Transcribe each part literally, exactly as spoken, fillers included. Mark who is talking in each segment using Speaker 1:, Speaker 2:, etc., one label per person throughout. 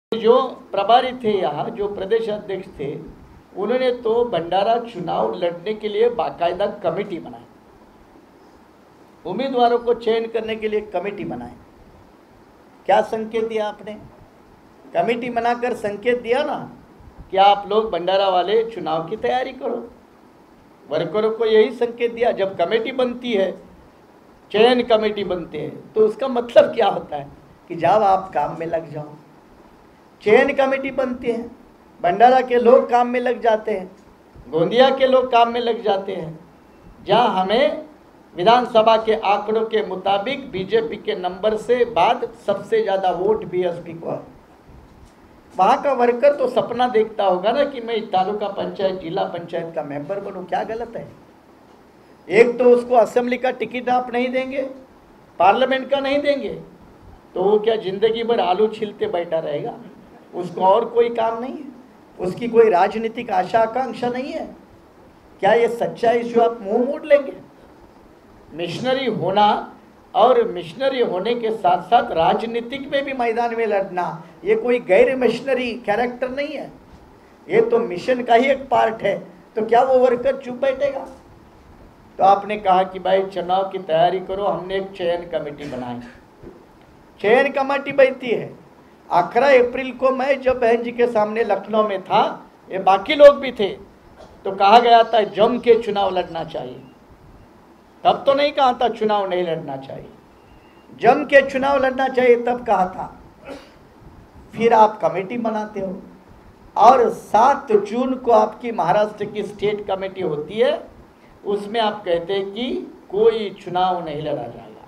Speaker 1: जो प्रभारी थे यहाँ, जो प्रदेश अध्यक्ष थे, उन्होंने तो भंडारा चुनाव लड़ने के लिए बाकायदा कमेटी बनाई, उम्मीदवारों को चयन करने के लिए कमेटी बनाई। क्या संकेत दिया आपने? कमेटी बनाकर संकेत दिया ना कि आप लोग भंडारा वाले चुनाव की तैयारी करो। वर्करों को यही संकेत दिया। जब कमेटी बनती है, चयन कमेटी बनते हैं, तो उसका मतलब क्या होता है कि जाओ आप काम में लग जाओ। चयन कमेटी बनती है, भंडारा के लोग काम में लग जाते हैं, गोंदिया के लोग काम में लग जाते हैं। जहां हमें विधानसभा के आंकड़ों के मुताबिक बीजेपी के नंबर से बाद सबसे ज़्यादा वोट बीएसपी को है, वहाँ का वर्कर तो सपना देखता होगा ना कि मैं तालुका पंचायत, जिला पंचायत का मेंबर बनूं। क्या गलत है? एक तो उसको असेंबली का टिकट आप नहीं देंगे, पार्लियामेंट का नहीं देंगे, तो वो क्या जिंदगी भर आलू छीलते बैठा रहेगा? उसको और कोई काम नहीं है, उसकी कोई राजनीतिक आशा आकांक्षा नहीं है। क्या ये सच्चा इश्यू आप मुंह मोड़ लेंगे? मिशनरी होना और मिशनरी होने के साथ साथ राजनीतिक में भी मैदान में लड़ना, ये कोई गैर मिशनरी कैरेक्टर नहीं है, ये तो मिशन का ही एक पार्ट है। तो क्या वो वर्कर चुप बैठेगा? तो आपने कहा कि भाई चुनाव की तैयारी करो। हमने एक चयन कमेटी बनाई। चयन कमेटी बनती है। अठारह अप्रैल को मैं जब बहन जी के सामने लखनऊ में था, ये बाकी लोग भी थे, तो कहा गया था जम के चुनाव लड़ना चाहिए। तब तो नहीं कहा था चुनाव नहीं लड़ना चाहिए, जम के चुनाव लड़ना चाहिए तब कहा था। फिर आप कमेटी बनाते हो और सात जून को आपकी महाराष्ट्र की स्टेट कमेटी होती है, उसमें आप कहते हैं कि कोई चुनाव नहीं लड़ा जाएगा।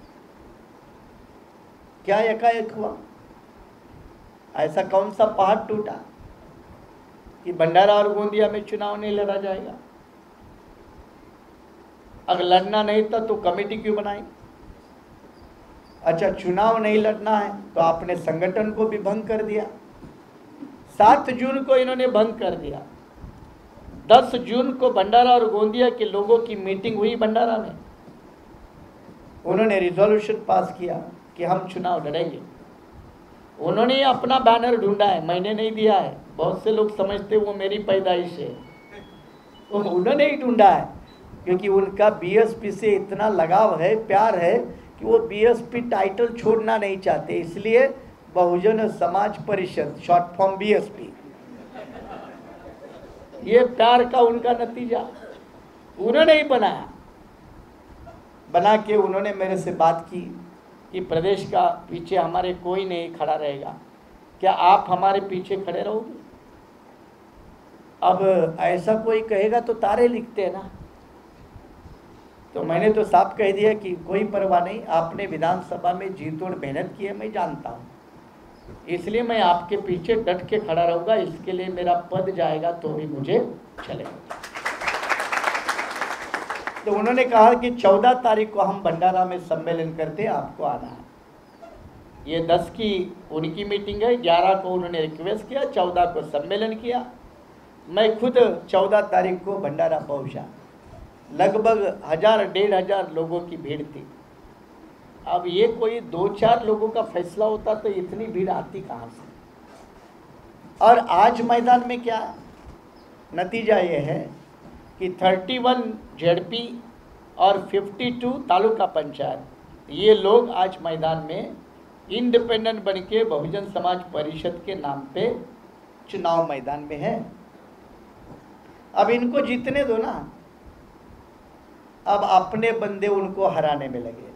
Speaker 1: क्या एकाएक हुआ? ऐसा कौन सा पहाड़ टूटा कि भंडारा और गोंदिया में चुनाव नहीं लड़ा जाएगा? अगर लड़ना नहीं था तो कमेटी क्यों बनाई? अच्छा, चुनाव नहीं लड़ना है तो आपने संगठन को भी भंग कर दिया। सात जून को इन्होंने भंग कर दिया। दस जून को भंडारा और गोंदिया के लोगों की मीटिंग हुई भंडारा में, उन्होंने रिजोल्यूशन पास किया कि हम चुनाव लड़ेंगे। उन्होंने अपना बैनर ढूंढा है, मैंने नहीं दिया है। बहुत से लोग समझते वो मेरी पैदाइश है, वो उन्होंने ही ढूंढा है, क्योंकि उनका बीएसपी से इतना लगाव है, प्यार है कि वो बीएसपी टाइटल छोड़ना नहीं चाहते। इसलिए बहुजन समाज परिषद, शॉर्ट फॉर्म बीएसपी, ये प्यार का उनका नतीजा उन्होंने ही बनाया। बना के उन्होंने मेरे से बात की कि प्रदेश का पीछे हमारे कोई नहीं खड़ा रहेगा, क्या आप हमारे पीछे खड़े रहोगे? अब ऐसा कोई कहेगा तो तारे लिखते हैं ना। तो मैंने तो साफ कह दिया कि कोई परवाह नहीं, आपने विधानसभा में जी तोड़ मेहनत की है, मैं जानता हूँ, इसलिए मैं आपके पीछे डट के खड़ा रहूँगा। इसके लिए मेरा पद जाएगा तो भी मुझे चलेगा। तो उन्होंने कहा कि चौदह तारीख को हम भंडारा में सम्मेलन करते, आपको आना है। ये दस की उनकी मीटिंग है, ग्यारह को उन्होंने रिक्वेस्ट किया, चौदह को सम्मेलन किया। मैं खुद चौदह तारीख को भंडारा पहुंचा। लगभग हजार डेढ़ हजार लोगों की भीड़ थी। अब ये कोई दो चार लोगों का फैसला होता तो इतनी भीड़ आती कहाँ से? और आज मैदान में क्या नतीजा ये है कि इकतीस जेडपी और बावन तालुका पंचायत, ये लोग आज मैदान में इंडिपेंडेंट बन के बहुजन समाज परिषद के नाम पे चुनाव मैदान में है। अब इनको जीतने दो ना। अब अपने बंदे उनको हराने में लगे,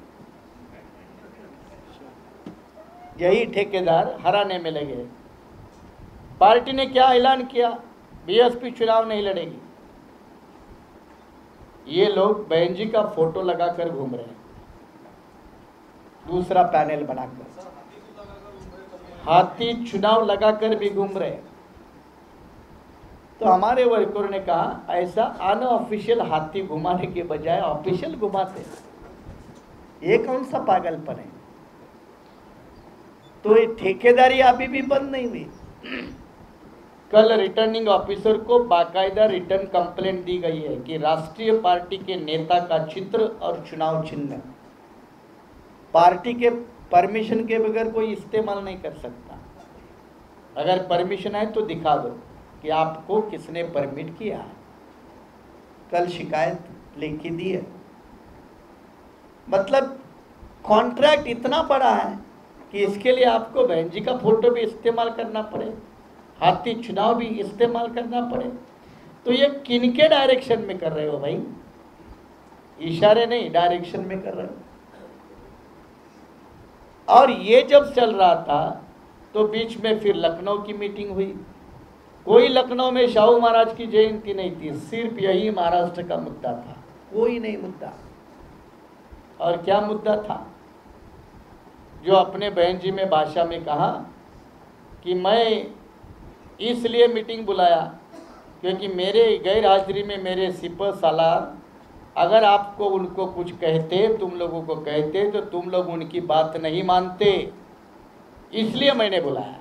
Speaker 1: यही ठेकेदार हराने में लगे। पार्टी ने क्या ऐलान किया? बीएसपी चुनाव नहीं लड़ेगी। ये लोग बहन जी का फोटो लगाकर घूम रहे हैं, दूसरा पैनल बनाकर, हाथी चुनाव लगाकर भी घूम रहे हैं। तो हमारे वर्करों ने कहा ऐसा अनऑफिशियल हाथी घुमाने के बजाय ऑफिशियल घुमाते, ये कौन सा पागलपन है? तो ये ठेकेदारी अभी भी बंद नहीं हुई। कल रिटर्निंग ऑफिसर को बाकायदा रिटर्न कंप्लेंट दी गई है कि राष्ट्रीय पार्टी के नेता का चित्र और चुनाव चिन्ह पार्टी के परमिशन के बगैर कोई इस्तेमाल नहीं कर सकता। अगर परमिशन है तो दिखा दो कि आपको किसने परमिट किया है। कल शिकायत लिख के दी है। मतलब कॉन्ट्रैक्ट इतना बड़ा है कि इसके लिए आपको बहन जी का फोटो भी इस्तेमाल करना पड़े, हाथी चुनाव भी इस्तेमाल करना पड़े। तो ये किनके डायरेक्शन में कर रहे हो भाई? इशारे नहीं, डायरेक्शन में कर रहे हो। और ये जब चल रहा था तो बीच में फिर लखनऊ की मीटिंग हुई। कोई लखनऊ में शाहू महाराज की जयंती नहीं थी, सिर्फ यही महाराष्ट्र का मुद्दा था, कोई नहीं मुद्दा। और क्या मुद्दा था? जो अपने बहन जी में भाषा में कहा कि मैं इसलिए मीटिंग बुलाया क्योंकि मेरे गैर हाजिरी में मेरे सिपह सालार अगर आपको उनको कुछ कहते, तुम लोगों को कहते, तो तुम लोग उनकी बात नहीं मानते, इसलिए मैंने बुलाया।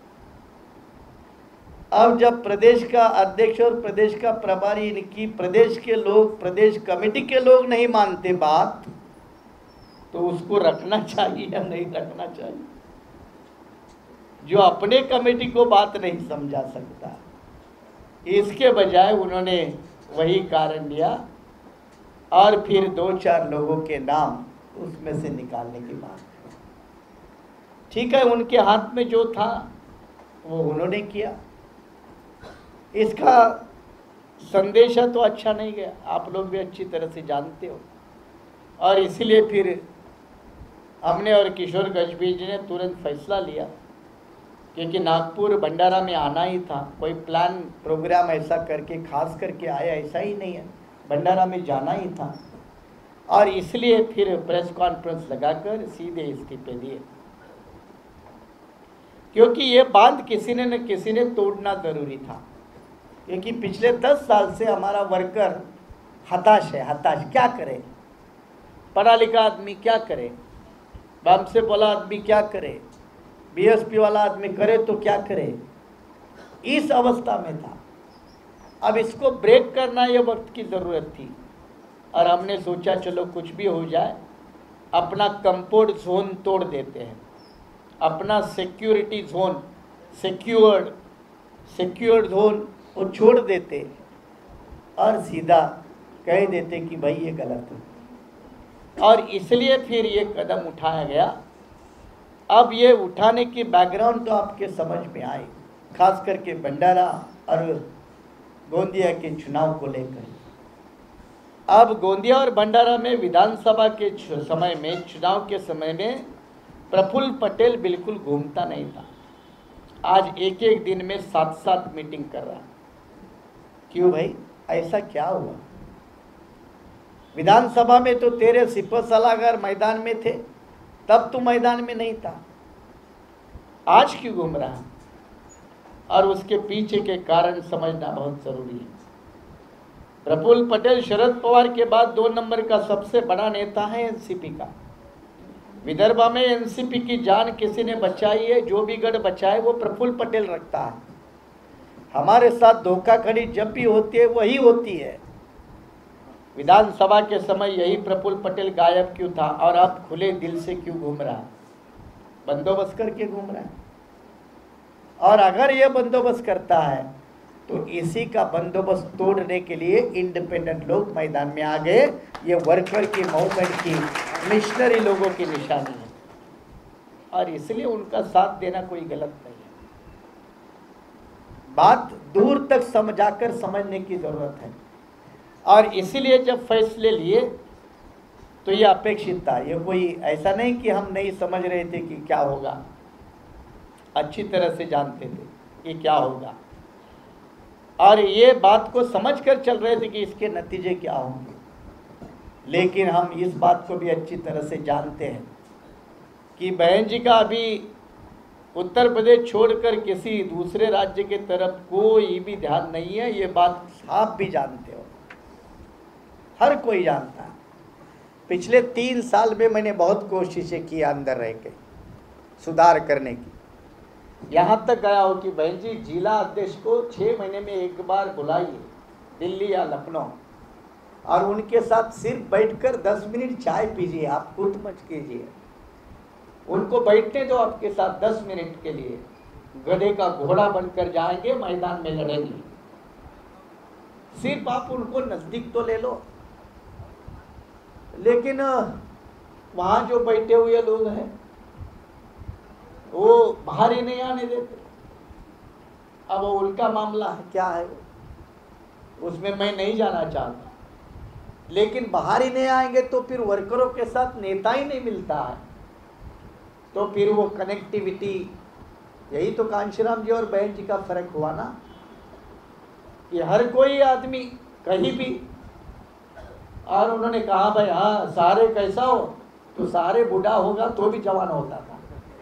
Speaker 1: अब जब प्रदेश का अध्यक्ष और प्रदेश का प्रभारी, इनकी प्रदेश के लोग, प्रदेश कमेटी के लोग नहीं मानते बात, तो उसको रखना चाहिए या नहीं रखना चाहिए? जो अपने कमेटी को बात नहीं समझा सकता, इसके बजाय उन्होंने वही कारण दिया और फिर दो चार लोगों के नाम उसमें से निकालने की बात। ठीक है, उनके हाथ में जो था वो उन्होंने किया। इसका संदेशा तो अच्छा नहीं गया, आप लोग भी अच्छी तरह से जानते हो। और इसीलिए फिर हमने और किशोर गजबीज ने तुरंत फैसला लिया, क्योंकि नागपुर भंडारा में आना ही था। कोई प्लान प्रोग्राम ऐसा करके खास करके आया ऐसा ही नहीं है, भंडारा में जाना ही था। और इसलिए फिर प्रेस कॉन्फ्रेंस लगाकर सीधे इस्तीफे दिए, क्योंकि ये बांध किसी ने न किसी ने तोड़ना ज़रूरी था। क्योंकि पिछले दस साल से हमारा वर्कर हताश है, हताश। क्या करे? पढ़ा लिखा आदमी क्या करे? हमसे बोला आदमी क्या करे? बीएसपी वाला आदमी करे तो क्या करे? इस अवस्था में था। अब इसको ब्रेक करना ये वक्त की ज़रूरत थी और हमने सोचा चलो कुछ भी हो जाए, अपना कंफर्ट जोन तोड़ देते हैं, अपना security zone, secured secured zone वो छोड़ देते और सीधा कह देते कि भाई ये गलत है। और इसलिए फिर ये कदम उठाया गया। अब ये उठाने की बैकग्राउंड तो आपके समझ में आए, खास करके भंडारा और गोंदिया के चुनाव को लेकर। अब गोंदिया और भंडारा में विधानसभा के समय में, चुनाव के समय में प्रफुल्ल पटेल बिल्कुल घूमता नहीं था। आज एक एक दिन में सात सात मीटिंग कर रहा। क्यों भाई, ऐसा क्या हुआ? विधानसभा में तो तेरे सिपह सलाहकार मैदान में थे, तब तू मैदान में नहीं था, आज क्यों घूम रहा? और उसके पीछे के कारण समझना बहुत जरूरी है। प्रफुल्ल पटेल शरद पवार के बाद दो नंबर का सबसे बड़ा नेता है एनसीपी का। विदर्भ में एनसीपी की जान किसी ने बचाई है, जो भी गढ़ बचाए वो प्रफुल्ल पटेल रखता है। हमारे साथ धोखाधड़ी जब भी होती है वही होती है। विधानसभा के समय यही प्रफुल्ल पटेल गायब क्यों था और अब खुले दिल से क्यों घूम रहा है? बंदोबस्त करके घूम रहा है। और अगर ये बंदोबस्त करता है तो इसी का बंदोबस्त तोड़ने के लिए इंडिपेंडेंट लोग मैदान में आ गए। ये वर्कर की, मूवमेंट की, मिशनरी लोगों की निशानी है और इसलिए उनका साथ देना कोई गलत नहीं है। बात दूर तक समझाकर समझने की जरूरत है। और इसीलिए जब फैसले लिए तो ये अपेक्षित था। ये कोई ऐसा नहीं कि हम नहीं समझ रहे थे कि क्या होगा, अच्छी तरह से जानते थे कि क्या होगा और ये बात को समझकर चल रहे थे कि इसके नतीजे क्या होंगे। लेकिन हम इस बात को भी अच्छी तरह से जानते हैं कि बहन जी का अभी उत्तर प्रदेश छोड़कर किसी दूसरे राज्य के तरफ कोई भी ध्यान नहीं है। ये बात आप भी जानते हो, हर कोई जानता है। पिछले तीन साल में मैंने बहुत कोशिशें की अंदर रह के सुधार करने की। यहाँ तक गया हो कि बहन जी जिला अध्यक्ष को छः महीने में एक बार बुलाइए दिल्ली या लखनऊ और उनके साथ सिर्फ बैठकर दस मिनट चाय पीजिए, आप खुद मच कीजिए, उनको बैठने दो आपके साथ दस मिनट के लिए गधे का घोड़ा बनकर जाएंगे, मैदान में लड़ेंगे। सिर्फ आप उनको नजदीक तो ले लो, लेकिन वहां जो बैठे हुए लोग हैं वो बाहर ही नहीं आने देते। अब वो उनका मामला है, क्या है वो, उसमें मैं नहीं जाना चाहता, लेकिन बाहर ही नहीं आएंगे तो फिर वर्करों के साथ नेता ही नहीं मिलता है, तो फिर वो कनेक्टिविटी, यही तो कांशीराम जी और बहन जी का फर्क हुआ ना, कि हर कोई आदमी कहीं भी, और उन्होंने कहा भाई हाँ सारे कैसा हो, तो सारे बूढ़ा होगा तो भी जवान होता था,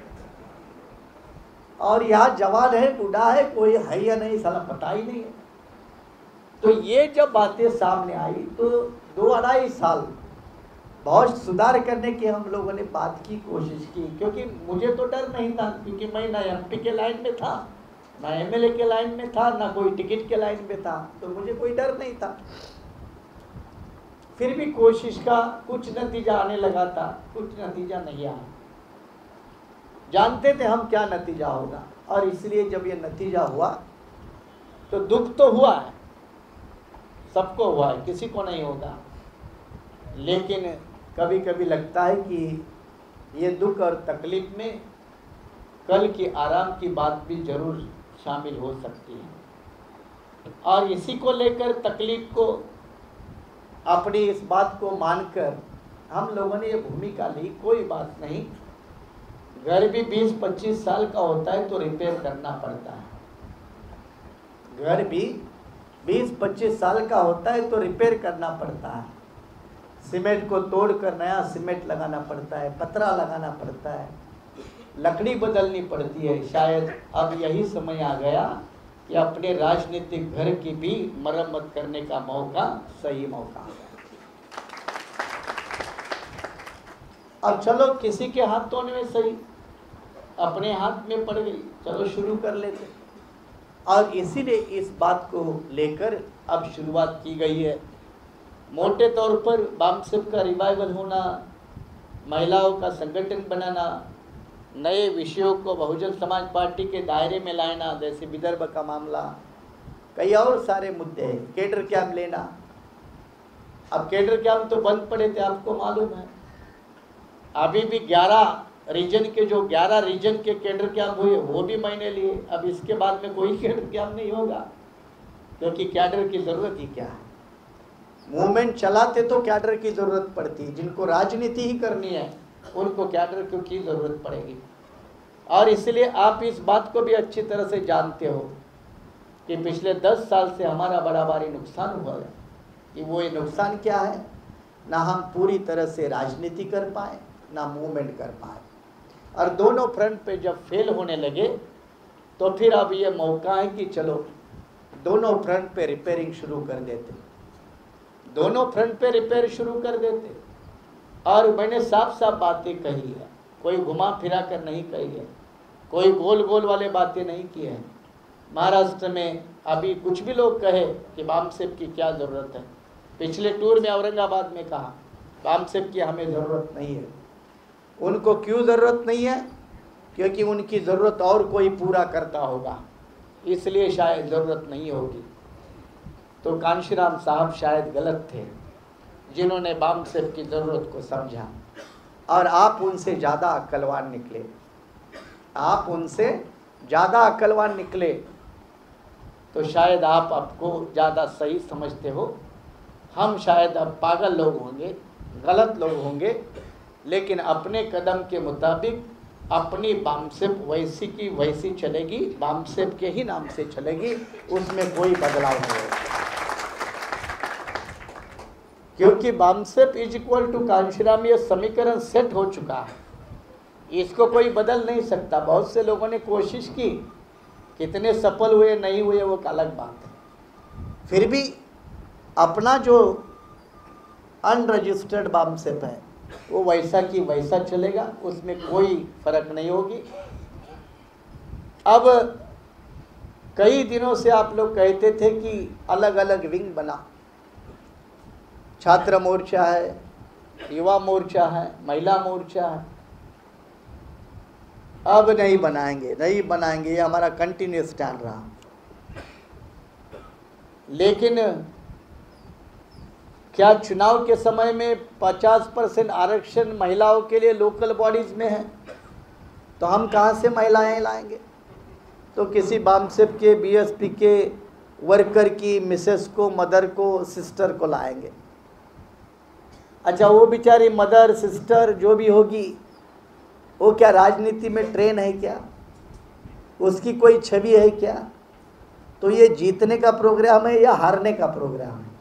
Speaker 1: और यहाँ जवान है बूढ़ा है कोई है या नहीं साला पता ही नहीं है। तो ये जब बातें सामने आई तो दो अढ़ाई साल बहुत सुधार करने की हम लोगों ने बात की, कोशिश की, क्योंकि मुझे तो डर नहीं था, क्योंकि मैं ना एमपी के लाइन में था, ना एमएलए के लाइन में था, ना कोई टिकट के लाइन में था, तो मुझे कोई डर नहीं था। फिर भी कोशिश का कुछ नतीजा आने लगा था, कुछ नतीजा नहीं आया। जानते थे हम क्या नतीजा होगा, और इसलिए जब ये नतीजा हुआ तो दुख तो हुआ है, सबको हुआ है, किसी को नहीं होगा, लेकिन कभी कभी लगता है कि ये दुख और तकलीफ में कल की आराम की बात भी जरूर शामिल हो सकती है। और इसी को लेकर तकलीफ को, अपनी इस बात को मानकर हम लोगों ने ये भूमिका ली, कोई बात नहीं, घर भी बीस पच्चीस साल का होता है तो रिपेयर करना पड़ता है, घर भी बीस पच्चीस साल का होता है तो रिपेयर करना पड़ता है, सीमेंट को तोड़कर नया सीमेंट लगाना पड़ता है, पतरा लगाना पड़ता है, लकड़ी बदलनी पड़ती है। शायद अब यही समय आ गया कि अपने राजनीतिक घर की भी मरम्मत करने का मौका, सही मौका आ गया। अब चलो किसी के हाथों में सही, अपने हाथ में पड़ गई, चलो शुरू कर लेते। और इसीलिए इस बात को लेकर अब शुरुआत की गई है। मोटे तौर पर बामसेप का रिवाइवल होना, महिलाओं का संगठन बनाना, नए विषयों को बहुजन समाज पार्टी के दायरे में लाना, जैसे विदर्भ का मामला, कई और सारे मुद्दे हैं, केडर कैंप लेना। अब केडर कैंप तो बंद पड़े थे, आपको मालूम है, अभी भी ग्यारह रीजन के जो ग्यारह रीजन के केडर कैंप हुए वो भी मैंने लिए। अब इसके बाद में कोई केडर कैंप नहीं होगा, क्योंकि कैडर की जरूरत ही क्या है, मूवमेंट चलाते तो कैडर की जरूरत पड़ती है, जिनको राजनीति ही करनी है उनको कैडर क्यों की जरूरत पड़ेगी। और इसलिए आप इस बात को भी अच्छी तरह से जानते हो कि पिछले दस साल से हमारा बड़ा भारी नुकसान हुआ है, कि वो ये नुकसान क्या है, ना हम पूरी तरह से राजनीति कर पाए, ना मूवमेंट कर पाए, और दोनों फ्रंट पे जब फेल होने लगे तो फिर अब ये मौका है कि चलो दोनों फ्रंट पे रिपेयरिंग शुरू कर देते, दोनों फ्रंट पे रिपेयर शुरू कर देते। और मैंने साफ साफ बातें कही है, कोई घुमा फिरा कर नहीं कही है, कोई गोल गोल वाले बातें नहीं की है। महाराष्ट्र में अभी कुछ भी लोग कहे कि बामसेप की क्या ज़रूरत है, पिछले टूर में औरंगाबाद में कहा बामसेप की हमें ज़रूरत नहीं है। उनको क्यों ज़रूरत नहीं है, क्योंकि उनकी ज़रूरत और कोई पूरा करता होगा, इसलिए शायद ज़रूरत नहीं होगी। तो कांशीराम साहब शायद गलत थे जिन्होंने बामसेप की ज़रूरत को समझा, और आप उनसे ज़्यादा अक्लवान निकले, आप उनसे ज़्यादा अक्लवान निकले, तो शायद आप आपको ज़्यादा सही समझते हो। हम शायद अब पागल लोग होंगे, गलत लोग होंगे, लेकिन अपने कदम के मुताबिक अपनी बामसेप वैसी की वैसी चलेगी, बामसेप के ही नाम से चलेगी, उसमें कोई बदलाव नहीं होगा, क्योंकि BAMCEF is equal to Kanshi Ram, ये समीकरण सेट हो चुका है, इसको कोई बदल नहीं सकता। बहुत से लोगों ने कोशिश की, कितने सफल हुए नहीं हुए वो अलग बात है, फिर भी अपना जो अनरजिस्टर्ड बामसेप है वो वैसा की वैसा चलेगा, उसमें कोई फर्क नहीं होगी। अब कई दिनों से आप लोग कहते थे कि अलग अलग विंग बना, छात्र मोर्चा है, युवा मोर्चा है, महिला मोर्चा है, अब नहीं बनाएंगे, नहीं बनाएंगे, ये हमारा कंटिन्यूस स्टैंड रहा। लेकिन क्या चुनाव के समय में पचास परसेंट आरक्षण महिलाओं के लिए लोकल बॉडीज में है, तो हम कहाँ से महिलाएं लाएंगे? तो किसी बामसेप के, बीएसपी के वर्कर की मिसेस को, मदर को, सिस्टर को लाएंगे। अच्छा, वो बेचारी मदर, सिस्टर जो भी होगी, वो क्या राजनीति में ट्रेन है क्या? उसकी कोई छवि है क्या? तो ये जीतने का प्रोग्राम है या हारने का प्रोग्राम है?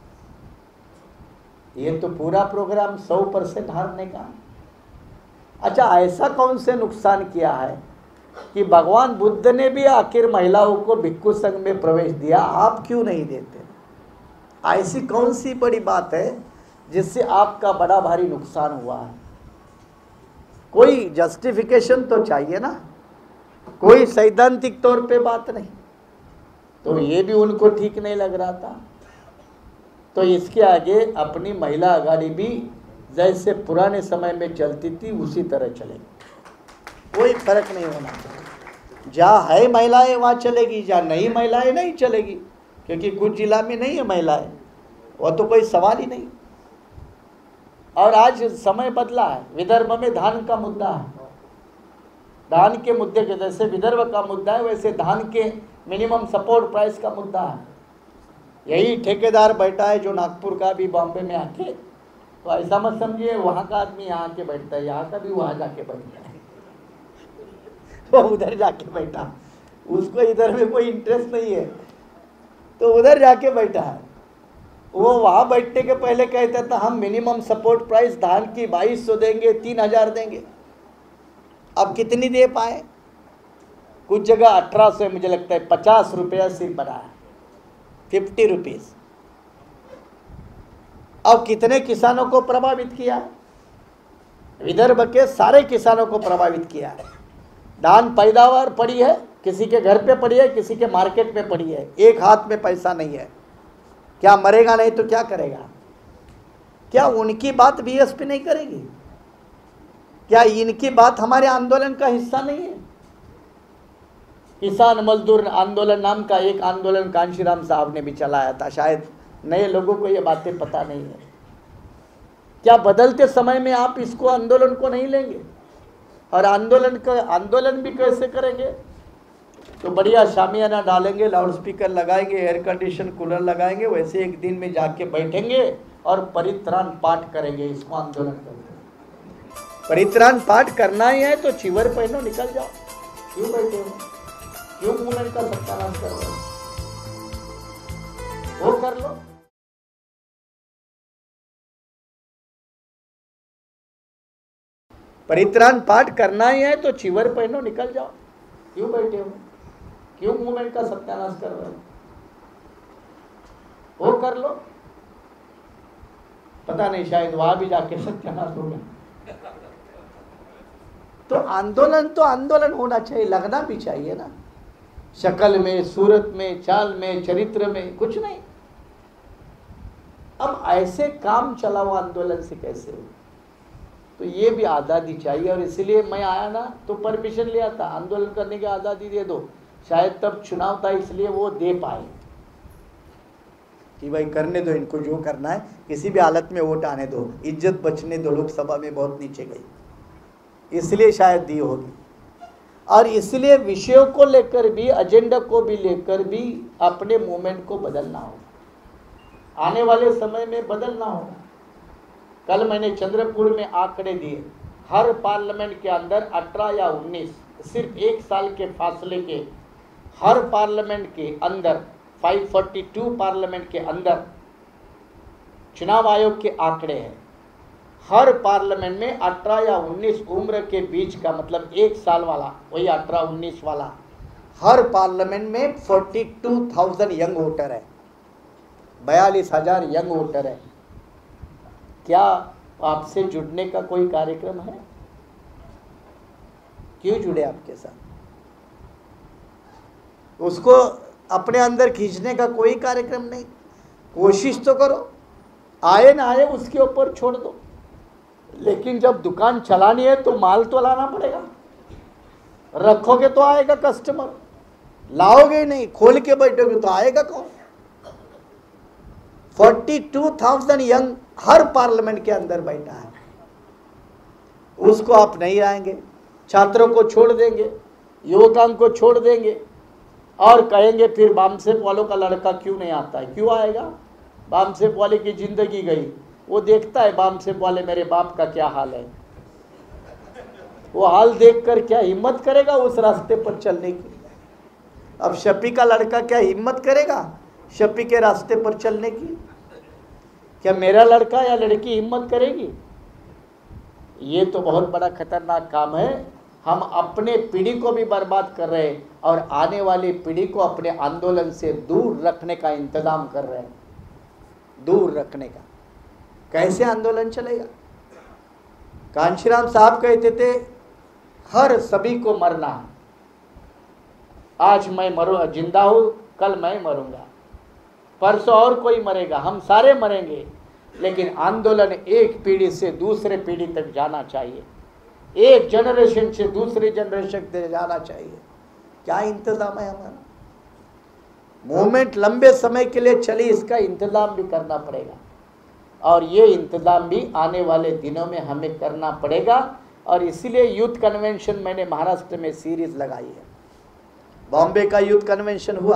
Speaker 1: ये तो पूरा प्रोग्राम सौ परसेंट हारने का। अच्छा, ऐसा कौन से नुकसान किया है कि भगवान बुद्ध ने भी आखिर महिलाओं को भिक्षु संघ में प्रवेश दिया, आप क्यों नहीं देते? ऐसी कौन सी बड़ी बात है जिससे आपका बड़ा भारी नुकसान हुआ है? कोई जस्टिफिकेशन तो चाहिए ना, कोई सैद्धांतिक तौर पे बात नहीं। तो ये भी उनको ठीक नहीं लग रहा था। तो इसके आगे अपनी महिला आघाड़ी भी जैसे पुराने समय में चलती थी उसी तरह चलेगी, कोई फर्क नहीं होना चाहिए। जहाँ है महिलाएं वहाँ चलेगी, जहाँ नहीं महिलाएं नहीं चलेगी, क्योंकि कुछ जिला में नहीं है महिलाएं, वो तो कोई सवाल ही नहीं। और आज समय बदला है, विदर्भ में धान का मुद्दा है, धान के मुद्दे के जैसे विदर्भ का मुद्दा है वैसे धान के मिनिमम सपोर्ट प्राइस का मुद्दा है। यही ठेकेदार बैठा है जो नागपुर का भी बॉम्बे में आके, तो ऐसा मत समझिए वहाँ का आदमी यहाँ आके बैठता है, यहाँ का भी वहाँ जाके बैठता है, वो उधर जाके बैठा, उसको इधर में कोई इंटरेस्ट नहीं है, तो उधर जाके बैठा है। वो वहाँ बैठने के पहले कहता था हम मिनिमम सपोर्ट प्राइस धान की बाईस सौ देंगे, तीन हजार देंगे। अब कितनी दे पाए? कुछ जगह अठारह सौ, मुझे लगता है पचास रुपया सिर्फ बना है, फिफ्टी रुपीज। अब कितने किसानों को प्रभावित किया? विदर्भ के सारे किसानों को प्रभावित किया है। धान पैदावार पड़ी है, किसी के घर पे पड़ी है, किसी के मार्केट में पड़ी है, एक हाथ में पैसा नहीं है। क्या मरेगा नहीं तो क्या करेगा? क्या उनकी बात बीएसपी नहीं करेगी? क्या इनकी बात हमारे आंदोलन का हिस्सा नहीं है? किसान मजदूर आंदोलन नाम का एक आंदोलन कांशीराम साहब ने भी चलाया था, शायद नए लोगों को ये बातें पता नहीं है। क्या बदलते समय में आप इसको आंदोलन को नहीं लेंगे? और आंदोलन का आंदोलन भी कैसे करेंगे? तो बढ़िया शामियाना डालेंगे, लाउड स्पीकर लगाएंगे, एयर कंडीशन कूलर लगाएंगे, वैसे एक दिन में जाके बैठेंगे और परित्राण पाठ करेंगे, इसको आंदोलन करेंगे। परित्राण पाठ करना ही है तो चिवर पहनो, निकल जाओ, क्यों बैठे हो? क्यों मूवमेंट का सत्यानाश कर रहे हो? वो कर लो। परित्राण पाठ करना ही है तो चिवर पहनो, निकल जाओ, क्यों बैठे हो? क्यों मूवमेंट का सत्यानाश कर रहे हो? वो कर लो। पता नहीं, शायद वहां भी जाके सत्यानाश हो गया। तो आंदोलन तो आंदोलन होना चाहिए, लगना भी चाहिए ना, शक्ल में, सूरत में, चाल में, चरित्र में, कुछ नहीं। अब ऐसे काम चला हुआ आंदोलन से कैसे हो? तो ये भी आज़ादी चाहिए। और इसलिए मैं आया ना तो परमिशन लिया था, आंदोलन करने की आज़ादी दे दो। शायद तब चुनाव था इसलिए वो दे पाए कि भाई करने दो इनको जो करना है, किसी भी हालत में वोट आने दो, इज्जत बचने दो, लोकसभा में बहुत नीचे गई, इसलिए शायद दी होगी। और इसलिए विषयों को लेकर भी, एजेंडा को भी लेकर भी अपने मूवमेंट को बदलना होगा, आने वाले समय में बदलना होगा। कल मैंने चंद्रपुर में आंकड़े दिए, हर पार्लियामेंट के अंदर अठारह या उन्नीस, सिर्फ एक साल के फासले के हर पार्लियामेंट के अंदर पाँच सौ बयालीस पार्लियामेंट के अंदर चुनाव आयोग के आंकड़े हैं। हर पार्लियामेंट में अठारह या उन्नीस उम्र के बीच का, मतलब एक साल वाला, वही अठारह उन्नीस वाला, हर पार्लियामेंट में बयालीस हज़ार यंग वोटर है, बयालीस हजार यंग वोटर है। क्या आपसे जुड़ने का कोई कार्यक्रम है? क्यों जुड़े आपके साथ? उसको अपने अंदर खींचने का कोई कार्यक्रम नहीं। कोशिश तो करो, आए ना आए उसके ऊपर छोड़ दो, लेकिन जब दुकान चलानी है तो माल तो लाना पड़ेगा। रखोगे तो आएगा कस्टमर, लाओगे नहीं, खोल के बैठोगे तो आएगा कौन? बयालीस हज़ार यंग हर पार्लियामेंट के अंदर बैठा है, उसको आप नहीं आएंगे, छात्रों को छोड़ देंगे, युवकों को छोड़ देंगे और कहेंगे फिर बामसेप वालों का लड़का क्यों नहीं आता है? क्यों आएगा? बामसेप वाले की जिंदगी गई, वो देखता है बामसेप वाले मेरे बाप का क्या हाल है, वो हाल देखकर क्या हिम्मत करेगा उस रास्ते पर चलने की? अब शफी का लड़का क्या हिम्मत करेगा शफी के रास्ते पर चलने की? क्या मेरा लड़का या लड़की हिम्मत करेगी? ये तो बहुत बड़ा खतरनाक काम है। हम अपने पीढ़ी को भी बर्बाद कर रहे हैं और आने वाली पीढ़ी को अपने आंदोलन से दूर रखने का इंतजाम कर रहे हैं, दूर रखने का। कैसे आंदोलन चलेगा? कांशीराम साहब कहते थे हर सभी को मरना है, आज मैं मरू जिंदा हूँ, कल मैं मरूंगा, परसों और कोई मरेगा, हम सारे मरेंगे, लेकिन आंदोलन एक पीढ़ी से दूसरे पीढ़ी तक जाना चाहिए, एक जनरेशन से दूसरी जनरेशन तक जाना चाहिए। क्या इंतजाम है हमारा? मूवमेंट लंबे समय के लिए चली, इसका इंतजाम भी करना पड़ेगा और ये इंतजाम भी आने वाले दिनों में हमें करना पड़ेगा। और इसीलिए यूथ कन्वेंशन मैंने महाराष्ट्र में सीरीज लगाई है। बॉम्बे का यूथ कन्वेंशन हुआ,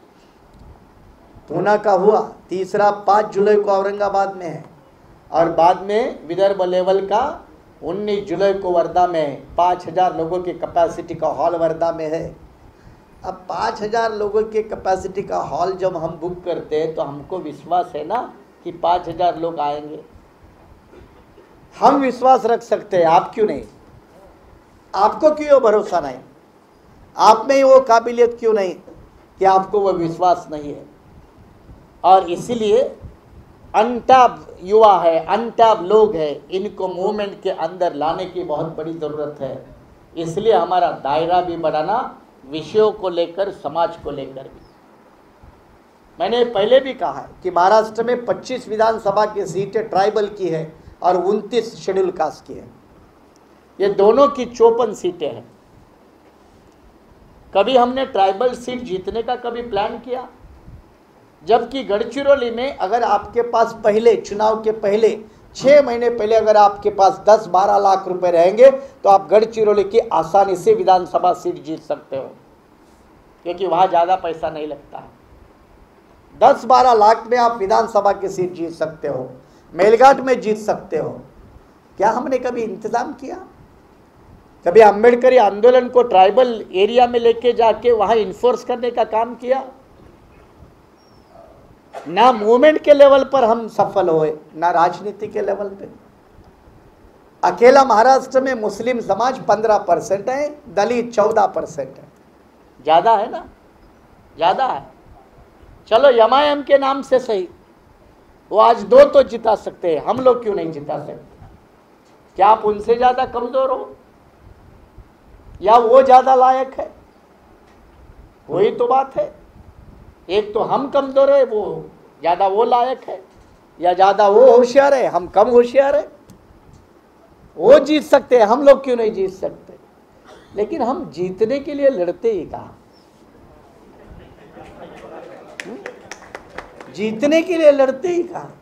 Speaker 1: पूना का हुआ, तीसरा पाँच जुलाई को औरंगाबाद में है और बाद में विदर्भ लेवल का उन्नीस जुलाई को वर्धा में पाँच हज़ार लोगों की कैपेसिटी का हॉल वर्धा में है। अब पाँच हज़ार लोगों के कैपेसिटी का हॉल जब हम बुक करते हैं तो हमको विश्वास है ना कि पाँच हज़ार लोग आएंगे। हम विश्वास रख सकते हैं, आप क्यों नहीं? आपको क्यों भरोसा नहीं? आप में वो काबिलियत क्यों नहीं कि आपको वो विश्वास नहीं है? और इसीलिए अनटैप युवा है, अनटैप लोग हैं, इनको मूवमेंट के अंदर लाने की बहुत बड़ी ज़रूरत है। इसलिए हमारा दायरा भी बढ़ाना, विषयों को लेकर, समाज को लेकर भी। मैंने पहले भी कहा है कि महाराष्ट्र में पच्चीस विधानसभा की सीटें ट्राइबल की है और उनतीस शेड्यूल कास्ट की है। ये दोनों की चौपन सीटें हैं। कभी हमने ट्राइबल सीट जीतने का कभी प्लान किया? जबकि गढ़चिरौली में अगर आपके पास पहले चुनाव के पहले छः महीने पहले अगर आपके पास दस बारह लाख रुपए रहेंगे तो आप गढ़चिरौली की आसानी से विधानसभा सीट जीत सकते हो, क्योंकि वहाँ ज़्यादा पैसा नहीं लगता है। दस बारह लाख में आप विधानसभा की सीट जीत सकते हो, मेलघाट में जीत सकते हो। क्या हमने कभी इंतजाम किया? कभी अम्बेडकरी आंदोलन को ट्राइबल एरिया में लेके जाके वहाँ इन्फोर्स करने का काम किया? ना मूवमेंट के लेवल पर हम सफल हुए, ना राजनीति के लेवल पे। अकेला महाराष्ट्र में मुस्लिम समाज पंद्रह परसेंट है, दलित चौदह परसेंट है। ज़्यादा है ना? ज़्यादा है। चलो एम के नाम से सही, वो आज दो तो जिता सकते हैं, हम लोग क्यों नहीं जिता सकते? क्या आप उनसे ज़्यादा कमज़ोर हो या वो ज़्यादा लायक है? वही तो बात है। एक तो हम कमज़ोर है, वो ज़्यादा वो लायक है, या ज़्यादा वो होशियार है, हम कम होशियार है। वो जीत सकते हैं, हम लोग क्यों नहीं जीत सकते? लेकिन हम जीतने के लिए लड़ते ही कहाँ? जीतने के लिए लड़ते ही कहाँ?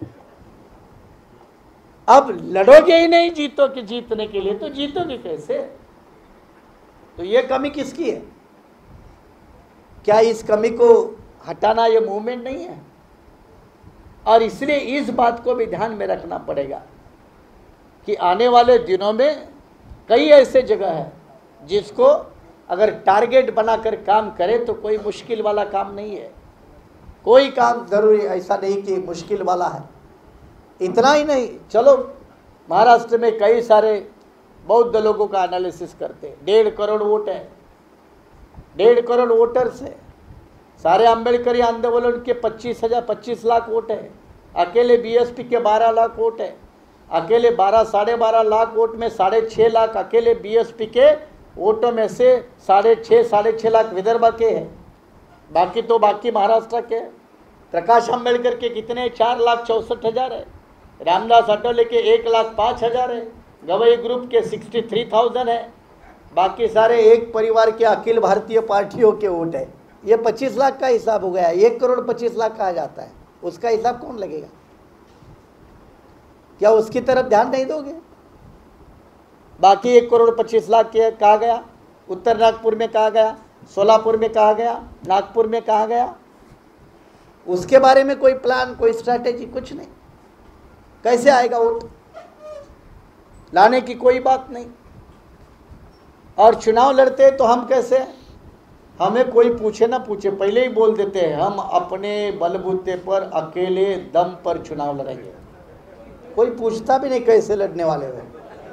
Speaker 1: अब लड़ोगे ही नहीं, जीतो कि जीतने के लिए, तो जीतोगे कैसे? तो ये कमी किसकी है? क्या इस कमी को हटाना ये मूवमेंट नहीं है? और इसलिए इस बात को भी ध्यान में रखना पड़ेगा कि आने वाले दिनों में कई ऐसे जगह है जिसको अगर टारगेट बनाकर काम करें तो कोई मुश्किल वाला काम नहीं है। कोई काम ज़रूरी ऐसा नहीं कि मुश्किल वाला है। इतना ही नहीं, चलो महाराष्ट्र में कई सारे बौद्ध लोगों का एनालिसिस करते, डेढ़ करोड़ वोट है, डेढ़ करोड़ वोटर्स है। सारे अम्बेडकरी आंदोलन के पच्चीस हजार पच्चीस लाख वोट है, अकेले बीएसपी के बारह लाख वोट है, अकेले बारह साढ़े बारह लाख वोट में साढ़े छः लाख अकेले बीएसपी के वोटों में से साढ़े छः साढ़े छः लाख विदर्भ के हैं, बाकी तो बाकी महाराष्ट्र के। प्रकाश अम्बेडकर के कितने? चार लाख चौंसठ हज़ार है, रामदास अठवले के एक लाख पाँच हज़ार है, गवई ग्रुप के सिक्सटी थ्री थाउजेंड है, बाकी सारे एक परिवार के अखिल भारतीय पार्टियों के वोट है। ये पच्चीस लाख का हिसाब हो गया, एक करोड़ पच्चीस लाख कहा जाता है, उसका हिसाब कौन लगेगा? क्या उसकी तरफ ध्यान नहीं दोगे? बाकी एक करोड़ पच्चीस लाख के कहा गया, उत्तर नागपुर में कहा गया, सोलापुर में कहा गया, नागपुर में कहा गया, उसके बारे में कोई प्लान, कोई स्ट्रैटेजी, कुछ नहीं। कैसे आएगा वोट? लाने की कोई बात नहीं। और चुनाव लड़ते तो हम कैसे, हमें कोई पूछे ना पूछे पहले ही बोल देते हैं हम अपने बलबूते पर अकेले दम पर चुनाव लड़ेंगे। कोई पूछता भी नहीं कैसे लड़ने वाले हो,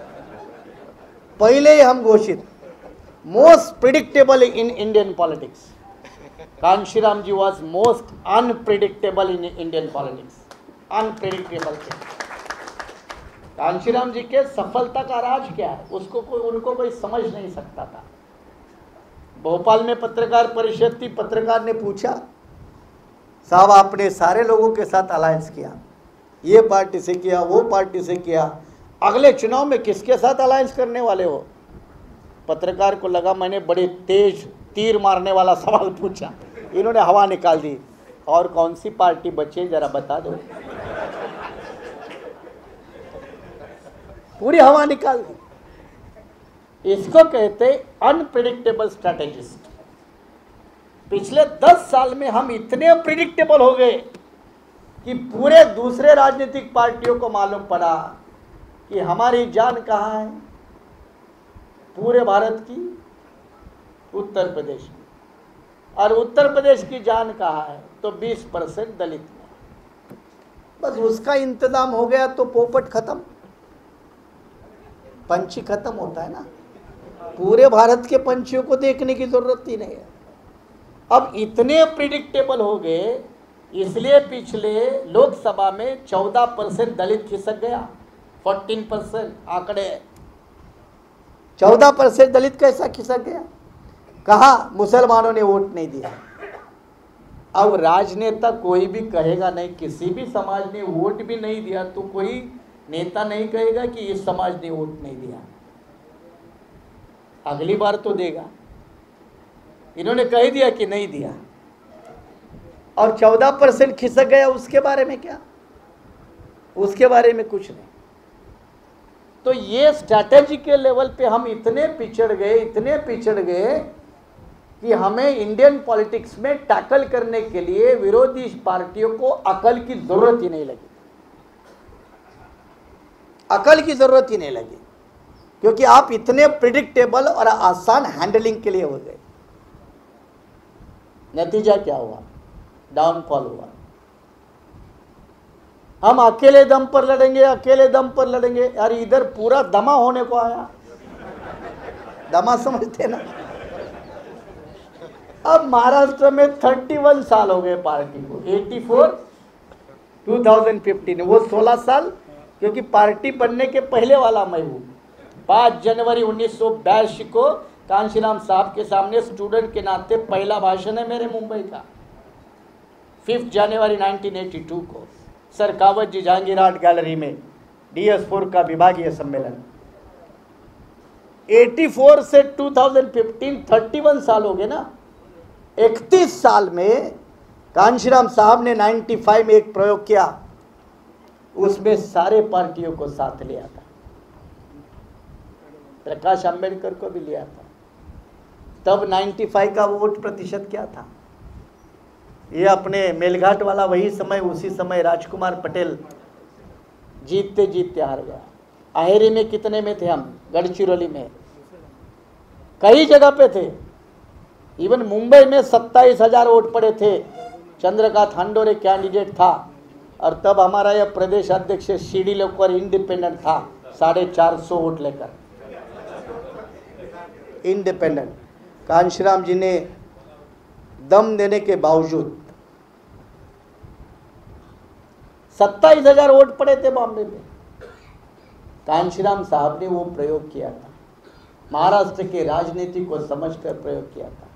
Speaker 1: पहले ही हम घोषित। Most predictable in Indian politics, Kanshiram ji was most unpredictable in Indian politics. Unpredictable Kanshiram ji के सफलता का राज क्या है, उसको कोई, उनको कोई समझ नहीं सकता था। भोपाल में पत्रकार परिषद थी, पत्रकार ने पूछा, साहब आपने सारे लोगों के साथ अलायंस किया, ये पार्टी से किया, वो पार्टी से किया, अगले चुनाव में किसके साथ अलायंस करने वाले हो? पत्रकार को लगा मैंने बड़े तेज तीर मारने वाला सवाल पूछा, इन्होंने हवा निकाल दी। और कौन सी पार्टी बची जरा बता दो, पूरी हवा निकाल दी। इसको कहते अनप्रिडिक्टेबल स्ट्रैटेजिस्ट। पिछले दस साल में हम इतने प्रिडिक्टेबल हो गए कि पूरे दूसरे राजनीतिक पार्टियों को मालूम पड़ा कि हमारी जान कहाँ है। पूरे भारत की उत्तर प्रदेश में, और उत्तर प्रदेश की जान कहाँ है तो बीस परसेंट दलित में। बस उसका इंतजाम हो गया तो पोपट खत्म, पंछी खत्म होता है ना। पूरे भारत के पंछियों को देखने की जरूरत ही नहीं है। अब इतने प्रिडिक्टेबल हो गए, इसलिए पिछले लोकसभा में चौदह परसेंट दलित खिसक गया। चौदह परसेंट आंकड़े, चौदह परसेंट दलित कैसा खिसक गया? कहा मुसलमानों ने वोट नहीं दिया। अब राजनेता कोई भी कहेगा नहीं, किसी भी समाज ने वोट भी नहीं दिया तो कोई नेता नहीं कहेगा कि इस समाज ने वोट नहीं दिया, अगली बार तो देगा। इन्होंने कह दिया कि नहीं दिया और चौदह परसेंट खिसक गया, उसके बारे में क्या? उसके बारे में कुछ नहीं। तो ये स्ट्रैटेजी के लेवल पे हम इतने पिछड़ गए, इतने पिछड़ गए कि हमें इंडियन पॉलिटिक्स में टैकल करने के लिए विरोधी पार्टियों को अकल की जरूरत ही नहीं लगी। अकल की जरूरत ही नहीं लगी, क्योंकि आप इतने प्रिडिक्टेबल और आसान हैंडलिंग के लिए हो गए। नतीजा क्या हुआ? डाउनफॉल हुआ। हम अकेले दम पर लड़ेंगे, अकेले दम पर लड़ेंगे। यार इधर पूरा दमा होने को आया, दमा समझते ना। अब महाराष्ट्र में इकतीस साल हो गए पार्टी को, चौरासी, दो हज़ार पंद्रह, वो सोलह साल, क्योंकि पार्टी बनने के पहले वाला मैं हूँ। पाँच जनवरी उन्नीस सौ बयासी को कांशीराम साहब के सामने स्टूडेंट के नाते पहला भाषण है मेरे मुंबई का। फिफ्थ जनवरी उन्नीस सौ बयासी को सर कावत जी जहांगीर आर्ट गैलरी में डी एस फोर का विभागीय सम्मेलन। चौरासी से दो हज़ार पंद्रह इकतीस साल हो गए ना। इकतीस साल में कांशीराम साहब ने पचानवे में एक प्रयोग किया, उसमें सारे पार्टियों को साथ लिया था। प्रकाश अंबेडकर को भी लिया था। तब पचानवे का वोट प्रतिशत क्या था? ये अपने मेलघाट वाला वही समय, उसी समय राजकुमार पटेल जीतते जीतते हार गया। अहेरी में कितने में थे हम? गढ़चिरौली में कई जगह पे थे। इवन मुंबई में सत्ताईस हजार वोट पड़े थे। चंद्रकांत हंडोरे कैंडिडेट था, और तब हमारा यह प्रदेश अध्यक्ष सीडी लेकर इंडिपेंडेंट था, साढ़े चार सौ वोट लेकर इंडिपेंडेंट। कांशीराम जी ने दम देने के बावजूद सत्ताईस हजार वोट पड़े थे बॉम्बे में। कांशीराम साहब ने वो प्रयोग किया था, महाराष्ट्र के राजनीति को समझकर प्रयोग किया था।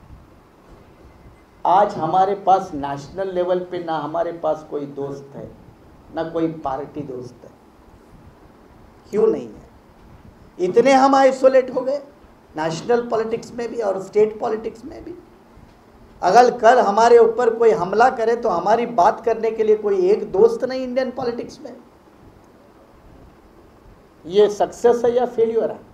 Speaker 1: आज हमारे पास नेशनल लेवल पे ना हमारे पास कोई दोस्त है, ना कोई पार्टी दोस्त है। क्यों नहीं है? इतने हम आइसोलेट हो गए। नेशनल पॉलिटिक्स में भी और स्टेट पॉलिटिक्स में भी। अगर कल हमारे ऊपर कोई हमला करे तो हमारी बात करने के लिए कोई एक दोस्त नहीं इंडियन पॉलिटिक्स में। ये सक्सेस है या फेल्यूर है?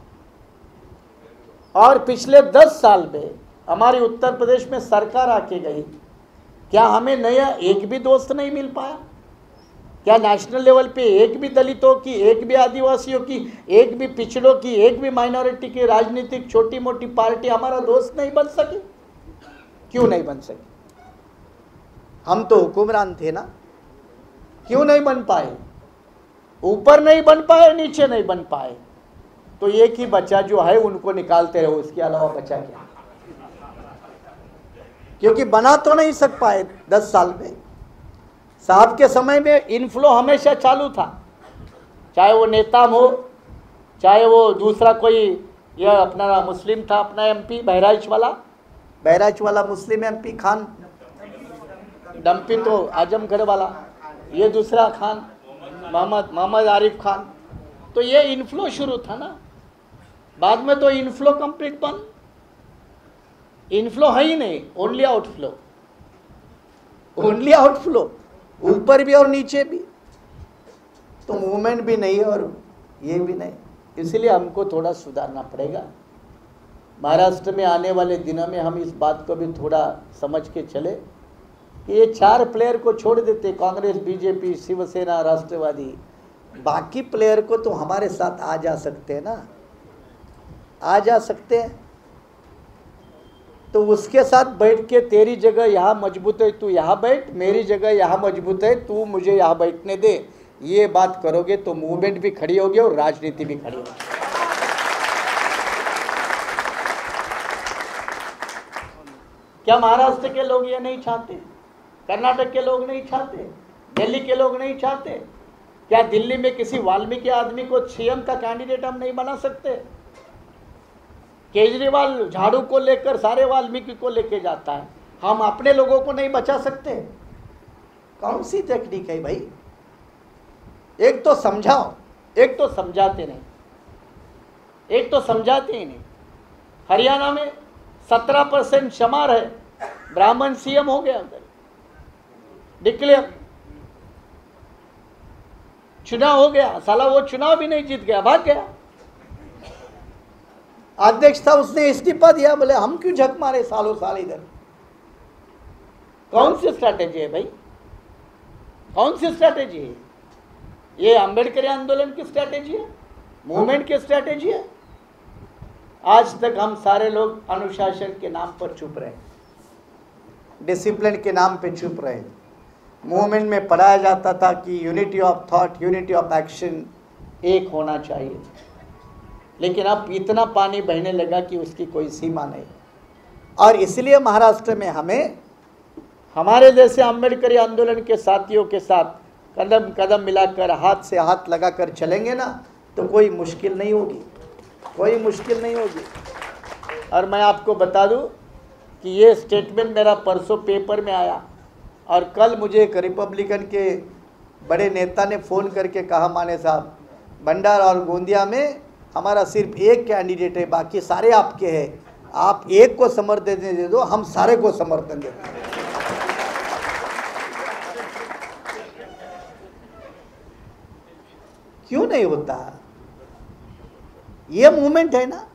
Speaker 1: और पिछले दस साल में हमारे उत्तर प्रदेश में सरकार आके गई, क्या हमें नया एक भी दोस्त नहीं मिल पाया? क्या नेशनल लेवल पे एक भी दलितों की, एक भी आदिवासियों की, एक भी पिछड़ों की, एक भी माइनॉरिटी की राजनीतिक छोटी मोटी पार्टी हमारा दोस्त नहीं बन सकी? क्यों नहीं बन सकी? हम तो हुक्मरान थे ना, क्यों नहीं बन पाए? ऊपर नहीं बन पाए, नीचे नहीं बन पाए, तो एक ही बच्चा जो है उनको निकालते रहो, उसके अलावा बचा क्या? क्योंकि बना तो नहीं सक पाए दस साल में। साहब के समय में इनफ्लो हमेशा चालू था, चाहे वो नेता हो, चाहे वो दूसरा कोई, यह अपना मुस्लिम था अपना एमपी बहराइच वाला, बहराइच वाला मुस्लिम एमपी खान, डम्पी तो आजमगढ़ वाला, ये दूसरा खान मोहम्मद मोहम्मद आरिफ खान। तो ये इनफ्लो शुरू था ना, बाद में तो इनफ्लो कंप्लीट बंद। इनफ्लो है ही नहीं, ओनली आउटफ्लो, ओनली आउटफ्लो, ऊपर भी और नीचे भी। तो मूवमेंट भी नहीं और ये भी नहीं, इसलिए हमको थोड़ा सुधारना पड़ेगा। महाराष्ट्र में आने वाले दिनों में हम इस बात को भी थोड़ा समझ के चले कि ये चार प्लेयर को छोड़ देते, कांग्रेस, बीजेपी, शिवसेना, राष्ट्रवादी, बाकी प्लेयर को तो हमारे साथ आ जा सकते हैं ना, आ जा सकते हैं। तो उसके साथ बैठ के तेरी जगह यहाँ मजबूत है, तू यहाँ बैठ, मेरी जगह यहाँ मजबूत है, तू मुझे यहाँ बैठने दे, ये बात करोगे तो मूवमेंट भी खड़ी होगी और राजनीति भी खड़ी होगी। क्या महाराष्ट्र के लोग ये नहीं चाहते? कर्नाटक के लोग नहीं चाहते? दिल्ली के लोग नहीं चाहते? क्या दिल्ली में किसी वाल्मीकि आदमी को सीएम का कैंडिडेट हम नहीं बना सकते? केजरीवाल झाड़ू को लेकर सारे वाल्मीकि को लेके जाता है, हम अपने लोगों को नहीं बचा सकते? कौन सी टेक्निक है भाई? एक तो समझाओ, एक तो समझाते नहीं, एक तो समझाते ही नहीं। हरियाणा में सत्रह परसेंट शमार है, ब्राह्मण सीएम हो गया उधर, डिक्लेयर चुनाव हो गया, साला वो चुनाव भी नहीं जीत गया, भाग गया। अध्यक्ष था, उसने इस्तीफा दिया, बोले हम क्यों झक मारे सालों साल इधर। कौन सी स्ट्रैटेजी है भाई? कौन सी स्ट्रैटेजी है ये? अंबेडकर आंदोलन की स्ट्रैटेजी है? मूवमेंट की स्ट्रैटेजी है? आज तक हम सारे लोग अनुशासन के नाम पर चुप रहे, डिसिप्लिन के नाम पे चुप रहे। मूवमेंट में पढ़ाया जाता था कि unity of thought, unity of action, एक होना चाहिए, लेकिन अब इतना पानी बहने लगा कि उसकी कोई सीमा नहीं। और इसलिए महाराष्ट्र में हमें हमारे जैसे अंबेडकरी आंदोलन के साथियों के साथ कदम कदम मिलाकर, हाथ से हाथ लगाकर चलेंगे ना, तो कोई मुश्किल नहीं होगी, कोई मुश्किल नहीं होगी। और मैं आपको बता दूं कि ये स्टेटमेंट मेरा परसों पेपर में आया, और कल मुझे एक रिपब्लिकन के बड़े नेता ने फ़ोन करके कहा, माने साहब, भंडारा और गोंदिया में हमारा सिर्फ एक कैंडिडेट है, बाकी सारे आपके हैं, आप एक को समर्थन दे दो, हम सारे को समर्थन देते हैं। क्यों नहीं होता? ये मूवमेंट है ना।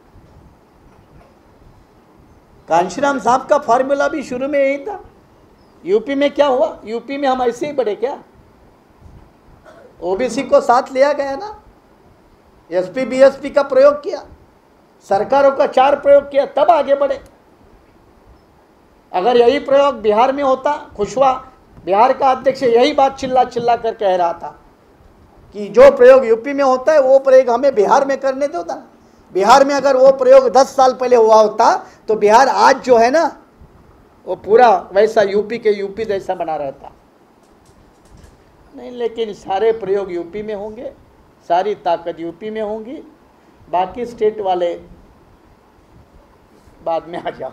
Speaker 1: कांशीराम साहब का फॉर्मूला भी शुरू में यही था। यूपी में क्या हुआ? यूपी में हम ऐसे ही बढ़े क्या? ओबीसी को साथ लिया गया ना, एसपी बीएसपी का प्रयोग किया, सरकारों का चार प्रयोग किया, तब आगे बढ़े। अगर यही प्रयोग बिहार में होता, खुशवा बिहार का अध्यक्ष यही बात चिल्ला चिल्ला कर कह रहा था कि जो प्रयोग यूपी में होता है वो प्रयोग हमें बिहार में करने दो था। बिहार में अगर वो प्रयोग दस साल पहले हुआ होता तो बिहार आज जो है ना वो पूरा वैसा यूपी के यूपी जैसा बना रहता। नहीं, लेकिन सारे प्रयोग यूपी में होंगे, सारी ताकत यूपी में होंगी, बाकी स्टेट वाले बाद में आ जाओ।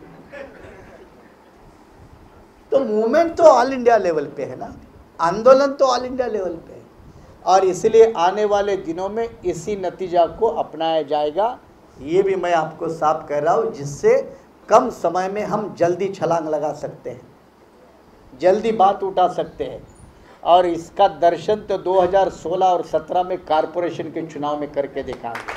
Speaker 1: तो मूवमेंट तो ऑल इंडिया लेवल पे है ना, आंदोलन तो ऑल इंडिया लेवल पे है, और इसलिए आने वाले दिनों में इसी नतीजा को अपनाया जाएगा। ये भी मैं आपको साफ कह रहा हूँ, जिससे कम समय में हम जल्दी छलांग लगा सकते हैं, जल्दी बात उठा सकते हैं। और इसका दर्शन तो दो हज़ार सोलह और सत्रह में कारपोरेशन के चुनाव में करके दिखाएंगे।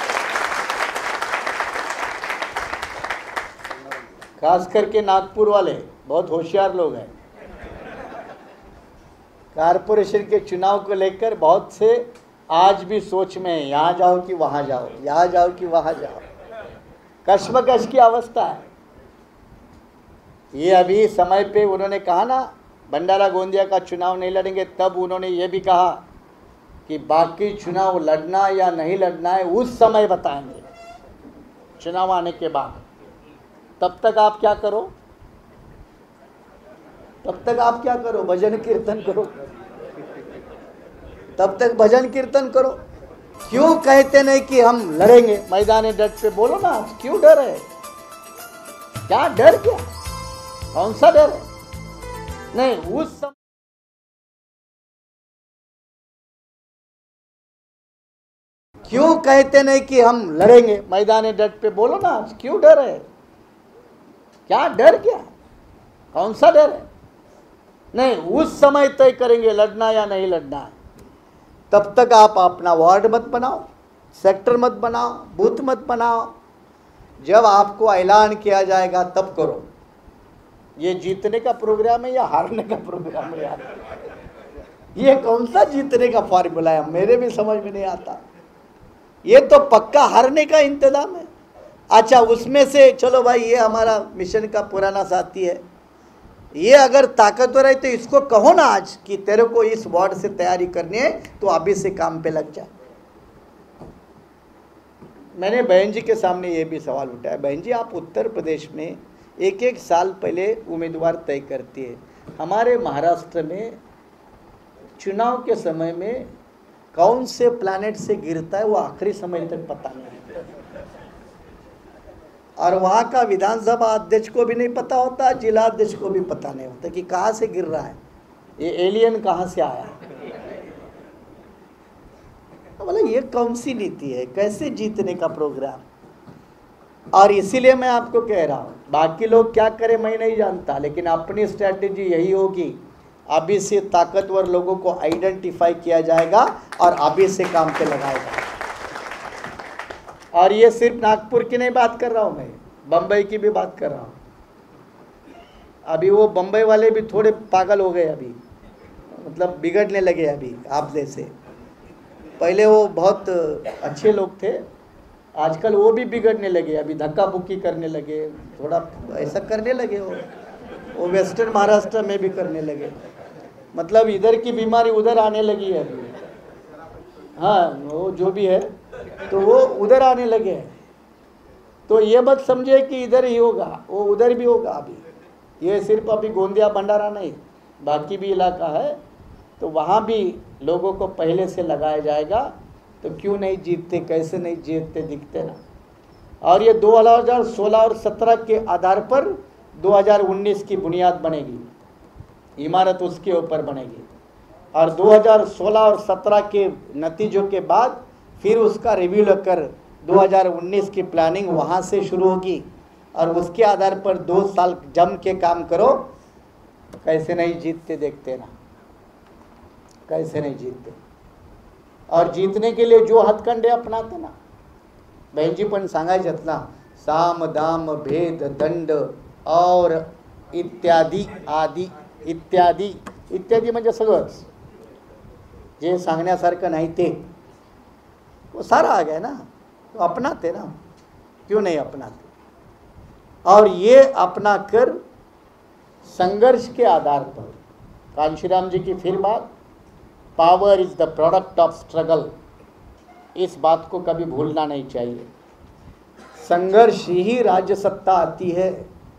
Speaker 1: खास करके नागपुर वाले बहुत होशियार लोग हैं। कारपोरेशन के चुनाव को लेकर बहुत से आज भी सोच में है, यहाँ जाओ कि वहाँ जाओ, यहाँ जाओ कि वहाँ जाओ, कश्मकश की अवस्था है। ये अभी समय पे उन्होंने कहा ना भंडारा गोंदिया का चुनाव नहीं लड़ेंगे, तब उन्होंने ये भी कहा कि बाकी चुनाव लड़ना या नहीं लड़ना है उस समय बताएंगे, चुनाव आने के बाद। तब तक आप क्या करो, तब तक आप क्या करो, भजन कीर्तन करो, तब तक भजन कीर्तन करो। क्यों कहते नहीं कि हम लड़ेंगे मैदान डट पे? बोलो ना, क्यों डर है? क्या डर, क्या कौन सा डर है? नहीं, उस समय क्यों कहते नहीं कि हम लड़ेंगे मैदान डट पे? बोलो ना, क्यों डर है? क्या डर, क्या कौन सा डर है? नहीं, उस समय तय करेंगे लड़ना या नहीं लड़ना है। तब तक आप अपना वार्ड मत बनाओ, सेक्टर मत बनाओ, बूथ मत बनाओ। जब आपको ऐलान किया जाएगा तब करो। ये जीतने का प्रोग्राम है या हारने का प्रोग्राम है यार? ये कौन सा जीतने का फॉर्मूला है? मेरे भी समझ में नहीं आता। ये तो पक्का हारने का इंतजाम है। अच्छा, उसमें से चलो भाई, ये हमारा मिशन का पुराना साथी है, ये अगर ताकतवर है तो इसको कहो ना आज कि तेरे को इस वार्ड से तैयारी करनी है तो अभी से काम पे लग जा। मैंने बहन जी के सामने ये भी सवाल उठाया, बहन जी आप उत्तर प्रदेश में एक एक साल पहले उम्मीदवार तय करती है, हमारे महाराष्ट्र में चुनाव के समय में कौन से प्लैनेट से गिरता है वो आखिरी समय तक पता नहीं, और वहाँ का विधानसभा अध्यक्ष को भी नहीं पता होता, जिला अध्यक्ष को भी पता नहीं होता कि कहाँ से गिर रहा है, ये एलियन कहाँ से आया। बोला ये कौन सी नीति है, कैसे जीतने का प्रोग्राम? और इसीलिए मैं आपको कह रहा हूँ, बाकी लोग क्या करें मैं नहीं जानता, लेकिन अपनी स्ट्रैटेजी यही होगी, अभी से ताकतवर लोगों को आइडेंटिफाई किया जाएगा और अभी से काम पे लगाया जाएगा। और ये सिर्फ नागपुर की नहीं बात कर रहा हूँ मैं, बम्बई की भी बात कर रहा हूँ। अभी वो बम्बई वाले भी थोड़े पागल हो गए, अभी मतलब बिगड़ने लगे अभी आप जैसे। पहले वो बहुत अच्छे लोग थे, आजकल वो भी बिगड़ने लगे, अभी धक्का बुक्की करने लगे, थोड़ा ऐसा करने लगे। वो वो वेस्टर्न महाराष्ट्र में भी करने लगे, मतलब इधर की बीमारी उधर आने लगी है अभी। हाँ, वो जो भी है तो वो उधर आने लगे हैं। तो ये मत समझे कि इधर ही होगा, वो उधर भी होगा। अभी ये सिर्फ अभी गोंदिया भंडारा नहीं, बाकी भी इलाका है, तो वहाँ भी लोगों को पहले से लगाया जाएगा। तो क्यों नहीं जीतते, कैसे नहीं जीतते दिखते ना। और ये दो हज़ार सोलह और सत्रह के आधार पर दो हज़ार उन्नीस की बुनियाद बनेगी, इमारत उसके ऊपर बनेगी। और दो हज़ार सोलह और सत्रह के नतीजों के बाद फिर उसका रिव्यू कर दो हज़ार उन्नीस की प्लानिंग वहाँ से शुरू होगी, और उसके आधार पर दो साल जम के काम करो। कैसे नहीं जीतते देखते ना, कैसे नहीं जीतते। और जीतने के लिए जो हथकंडे अपनाते ना, बहन जी पण सांगायच्यात ना, साम दाम भेद दंड और इत्यादी आदि इत्यादी इत्यादी म्हणजे सगळंच जे सांगण्यासारखं नाही ते वो सारा आ गया ना, तो अपनाते ना, क्यों नहीं अपनाते। और ये अपना कर संघर्ष के आधार पर, कांशीराम जी की फिर बात, power is the product of struggle, इस बात को कभी भूलना नहीं चाहिए। संघर्ष ही राज्य सत्ता आती है,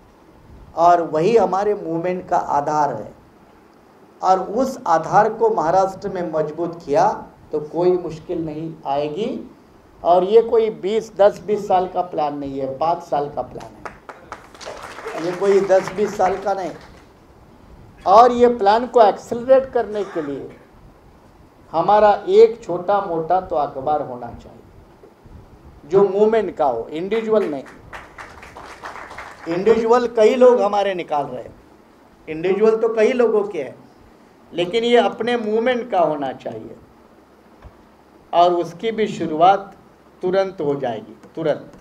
Speaker 1: और वही हमारे मूवमेंट का आधार है। और उस आधार को महाराष्ट्र में मजबूत किया तो कोई मुश्किल नहीं आएगी। और ये कोई बीस दस बीस साल का प्लान नहीं है, पाँच साल का प्लान है, ये कोई दस बीस साल का नहीं। और ये प्लान को एक्सेलरेट करने के लिए हमारा एक छोटा मोटा तो अखबार होना चाहिए, जो मूवमेंट का हो, इंडिविजुअल नहीं। इंडिविजुअल कई लोग हमारे निकाल रहे हैं, इंडिविजुअल तो कई लोगों के हैं, लेकिन ये अपने मूवमेंट का होना चाहिए और उसकी भी शुरुआत तुरंत हो जाएगी, तुरंत।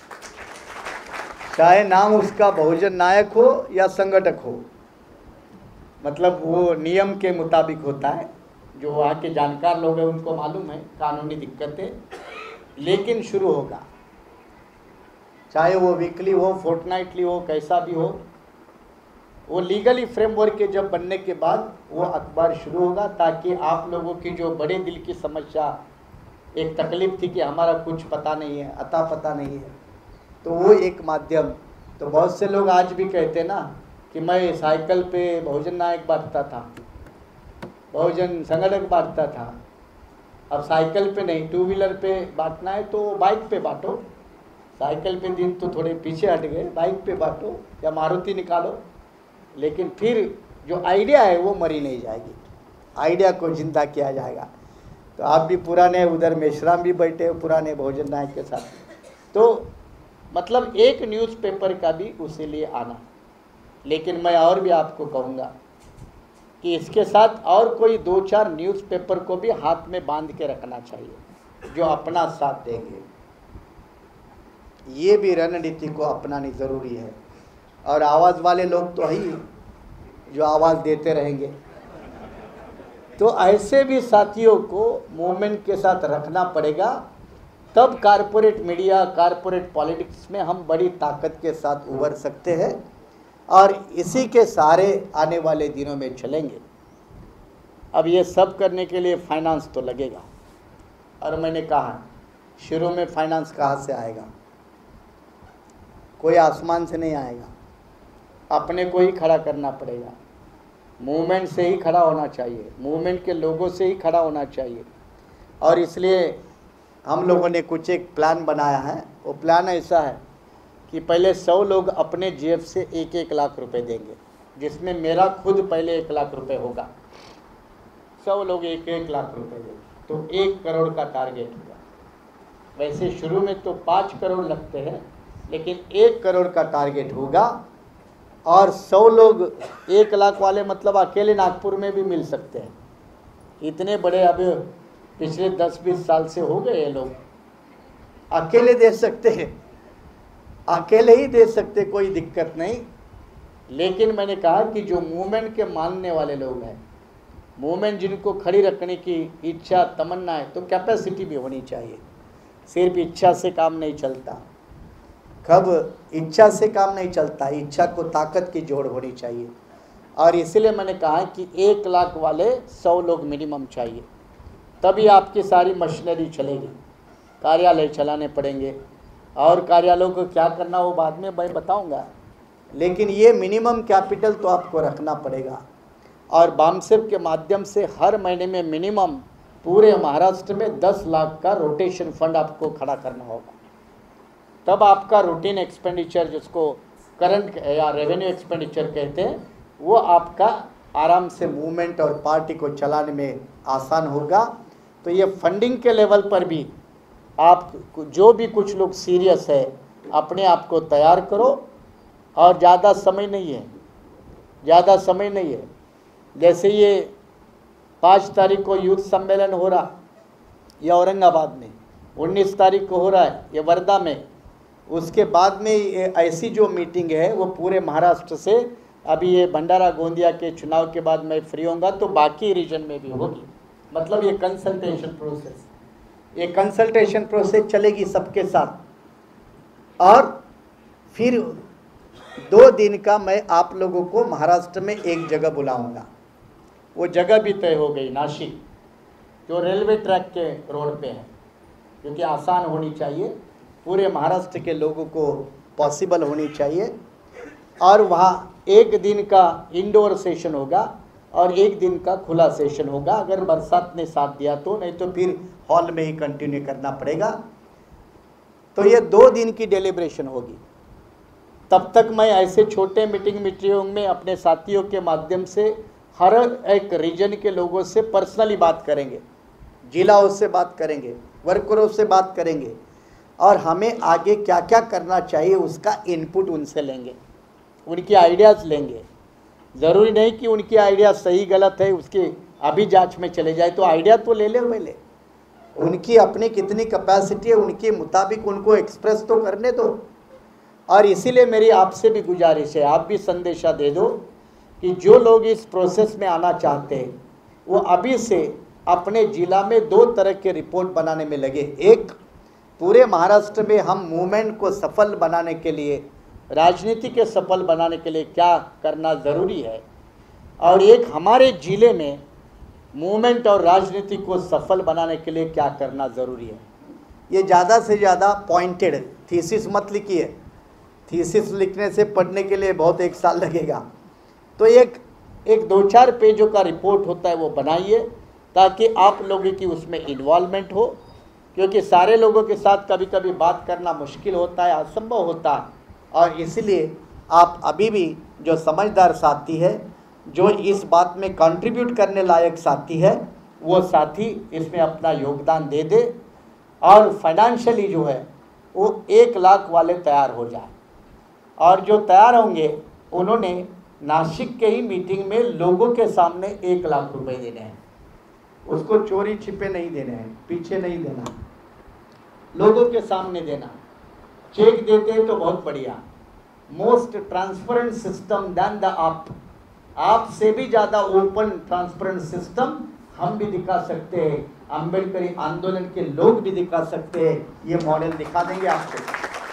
Speaker 1: चाहे नाम उसका बहुजन नायक हो या संगठक हो, मतलब वो नियम के मुताबिक होता है। जो वहाँ के जानकार लोग हैं उनको मालूम है कानूनी दिक्कतें, लेकिन शुरू होगा। चाहे वो वीकली हो, फोर्टनाइटली हो, कैसा भी हो, वो लीगली फ्रेमवर्क के जब बनने के बाद वो अखबार शुरू होगा, ताकि आप लोगों की जो बड़े दिल की समस्या, एक तकलीफ थी कि हमारा कुछ पता नहीं है, अता पता नहीं है, तो वो एक माध्यम। तो बहुत से लोग आज भी कहते ना कि मैं साइकिल पे बहुजन नायक बांटता था, बहुजन संगठक बांटता था, अब साइकिल पे नहीं, टू व्हीलर पे बांटना है तो बाइक पे बांटो। साइकिल पे दिन तो थोड़े पीछे हट गए, बाइक पे बांटो या मारुति निकालो, लेकिन फिर जो आइडिया है वो मरी नहीं जाएगी, आइडिया को जिंदा किया जाएगा। तो आप भी पुराने, उधर मेश्राम भी बैठे पुराने बहुजन नायक के साथ, तो मतलब एक न्यूज़पेपर का भी उसी लिए आना। लेकिन मैं और भी आपको कहूँगा कि इसके साथ और कोई दो चार न्यूज़पेपर को भी हाथ में बांध के रखना चाहिए जो अपना साथ देंगे। ये भी रणनीति को अपनानी ज़रूरी है। और आवाज़ वाले लोग तो ही जो आवाज़ देते रहेंगे, तो ऐसे भी साथियों को मूवमेंट के साथ रखना पड़ेगा, तब कारपोरेट मीडिया, कारपोरेट पॉलिटिक्स में हम बड़ी ताकत के साथ उभर सकते हैं और इसी के सहारे आने वाले दिनों में चलेंगे। अब ये सब करने के लिए फाइनेंस तो लगेगा, और मैंने कहा शुरू में फाइनेंस कहाँ से आएगा? कोई आसमान से नहीं आएगा, अपने को ही खड़ा करना पड़ेगा। मूवमेंट से ही खड़ा होना चाहिए, मूवमेंट के लोगों से ही खड़ा होना चाहिए। और इसलिए हम लोगों ने कुछ एक प्लान बनाया है। वो प्लान ऐसा है कि पहले सौ लोग अपने जेब से एक एक लाख रुपए देंगे, जिसमें मेरा खुद पहले एक लाख रुपए होगा। सौ लोग एक एक लाख रुपए देंगे तो एक करोड़ का टारगेट होगा। वैसे शुरू में तो पाँच करोड़ लगते हैं, लेकिन एक करोड़ का टारगेट होगा। और सौ लोग एक लाख वाले, मतलब अकेले नागपुर में भी मिल सकते हैं। इतने बड़े अब पिछले दस बीस साल से हो गए ये लोग, अकेले दे सकते हैं, अकेले ही दे सकते, कोई दिक्कत नहीं। लेकिन मैंने कहा कि जो मूवमेंट के मानने वाले लोग हैं, मूवमेंट जिनको खड़ी रखने की इच्छा, तमन्ना है, तो कैपेसिटी भी होनी चाहिए। सिर्फ इच्छा से काम नहीं चलता, कब इच्छा से काम नहीं चलता, इच्छा को ताकत की जोड़ होनी चाहिए। और इसलिए मैंने कहा कि एक लाख वाले सौ लोग मिनिमम चाहिए, तभी आपकी सारी मशीनरी चलेगी। कार्यालय चलाने पड़ेंगे, और कार्यालयों को क्या करना वो बाद में मैं बताऊंगा, लेकिन ये मिनिमम कैपिटल तो आपको रखना पड़ेगा। और बामसेप के माध्यम से हर महीने में मिनिमम पूरे महाराष्ट्र में दस लाख का रोटेशन फंड आपको खड़ा करना होगा। तब आपका रूटीन एक्सपेंडिचर, जिसको करंट या रेवेन्यू एक्सपेंडिचर कहते हैं, वो आपका आराम से मूवमेंट और पार्टी को चलाने में आसान होगा। तो ये फंडिंग के लेवल पर भी आप जो भी कुछ लोग सीरियस है, अपने आप को तैयार करो। और ज़्यादा समय नहीं है, ज़्यादा समय नहीं है। जैसे ये पाँच तारीख को यूथ सम्मेलन हो रहा, ये औरंगाबाद में, उन्नीस तारीख को हो रहा है ये वर्धा में, उसके बाद में ऐसी जो मीटिंग है वो पूरे महाराष्ट्र से, अभी ये भंडारा गोंदिया के चुनाव के बाद मैं फ्री होऊंगा तो बाकी रीजन में भी होगी। मतलब ये कंसल्टेशन प्रोसेस, ये कंसल्टेशन प्रोसेस चलेगी सबके साथ। और फिर दो दिन का मैं आप लोगों को महाराष्ट्र में एक जगह बुलाऊंगा। वो जगह भी तय हो गई, नासिक, जो रेलवे ट्रैक के रोड पे है, क्योंकि आसान होनी चाहिए, पूरे महाराष्ट्र के लोगों को पॉसिबल होनी चाहिए। और वहाँ एक दिन का इंडोर सेशन होगा और एक दिन का खुला सेशन होगा, अगर बरसात ने साथ दिया तो, नहीं तो फिर हॉल में ही कंटिन्यू करना पड़ेगा। तो ये दो दिन की डेलिब्रेशन होगी। तब तक मैं ऐसे छोटे मीटिंग मीटिंगों में अपने साथियों के माध्यम से हर एक रीजन के लोगों से पर्सनली बात करेंगे, जिलाओं से बात करेंगे, वर्करों से बात करेंगे, और हमें आगे क्या क्या करना चाहिए उसका इनपुट उनसे लेंगे, उनकी आइडियाज़ लेंगे। ज़रूरी नहीं कि उनकी आइडिया सही गलत है उसकी अभी जांच में चले जाए, तो आइडिया तो ले ले पहले, उनकी अपनी कितनी कैपेसिटी है उनके मुताबिक उनको एक्सप्रेस तो करने दो। और इसीलिए मेरी आपसे भी गुजारिश है, आप भी संदेशा दे दो कि जो लोग इस प्रोसेस में आना चाहते हैं वो अभी से अपने ज़िला में दो तरह के रिपोर्ट बनाने में लगे। एक, पूरे महाराष्ट्र में हम मूवमेंट को सफल बनाने के लिए, राजनीति के सफल बनाने के लिए क्या करना ज़रूरी है, और एक हमारे ज़िले में मूवमेंट और राजनीति को सफल बनाने के लिए क्या करना ज़रूरी है। ये ज़्यादा से ज़्यादा पॉइंटेड थीसिस मत लिखिए, थीसिस लिखने से पढ़ने के लिए बहुत एक साल लगेगा। तो एक एक दो चार पेजों का रिपोर्ट होता है वो बनाइए, ताकि आप लोगों की उसमें इन्वॉल्वमेंट हो, क्योंकि सारे लोगों के साथ कभी कभी बात करना मुश्किल होता है, असंभव होता है। और इसलिए आप अभी भी जो समझदार साथी है, जो इस बात में कंट्रीब्यूट करने लायक साथी है, वो साथी इसमें अपना योगदान दे दे और फाइनेंशियली जो है वो एक लाख वाले तैयार हो जाए। और जो तैयार होंगे उन्होंने नासिक के ही मीटिंग में लोगों के सामने एक लाख रुपए देने हैं, उसको चोरी छिपे नहीं देने हैं, पीछे नहीं देना, लोगों के सामने देना। चेक देते हैं तो बहुत बढ़िया, most transparent system than the आप, आप से भी ज़्यादा ओपन ट्रांसपेरेंट सिस्टम हम भी दिखा सकते हैं, अम्बेडकरी आंदोलन के लोग भी दिखा सकते हैं, ये मॉडल दिखा देंगे आपको।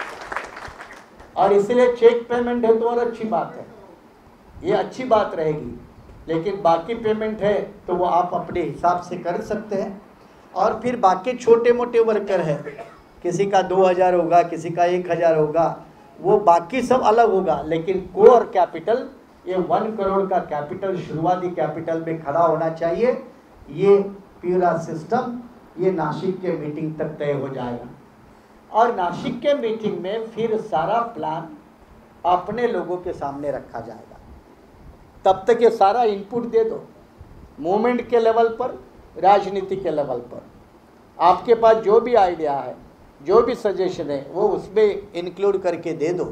Speaker 1: और इसलिए चेक पेमेंट है तो और अच्छी बात है, ये अच्छी बात रहेगी, लेकिन बाकी पेमेंट है तो वो आप अपने हिसाब से कर सकते हैं। और फिर बाकी छोटे मोटे वर्कर है, किसी का दो हज़ार होगा, किसी का एक हज़ार होगा, वो बाकी सब अलग होगा, लेकिन कोर कैपिटल ये वन करोड़ का कैपिटल शुरुआती कैपिटल में खड़ा होना चाहिए। ये पूरा सिस्टम ये नासिक के मीटिंग तक तय हो जाएगा, और नासिक के मीटिंग में फिर सारा प्लान अपने लोगों के सामने रखा जाएगा। तब तक ये सारा इनपुट दे दो, मूवमेंट के लेवल पर, राजनीति के लेवल पर, आपके पास जो भी आइडिया है, जो भी सजेशन है वो उसमें इंक्लूड करके दे दो।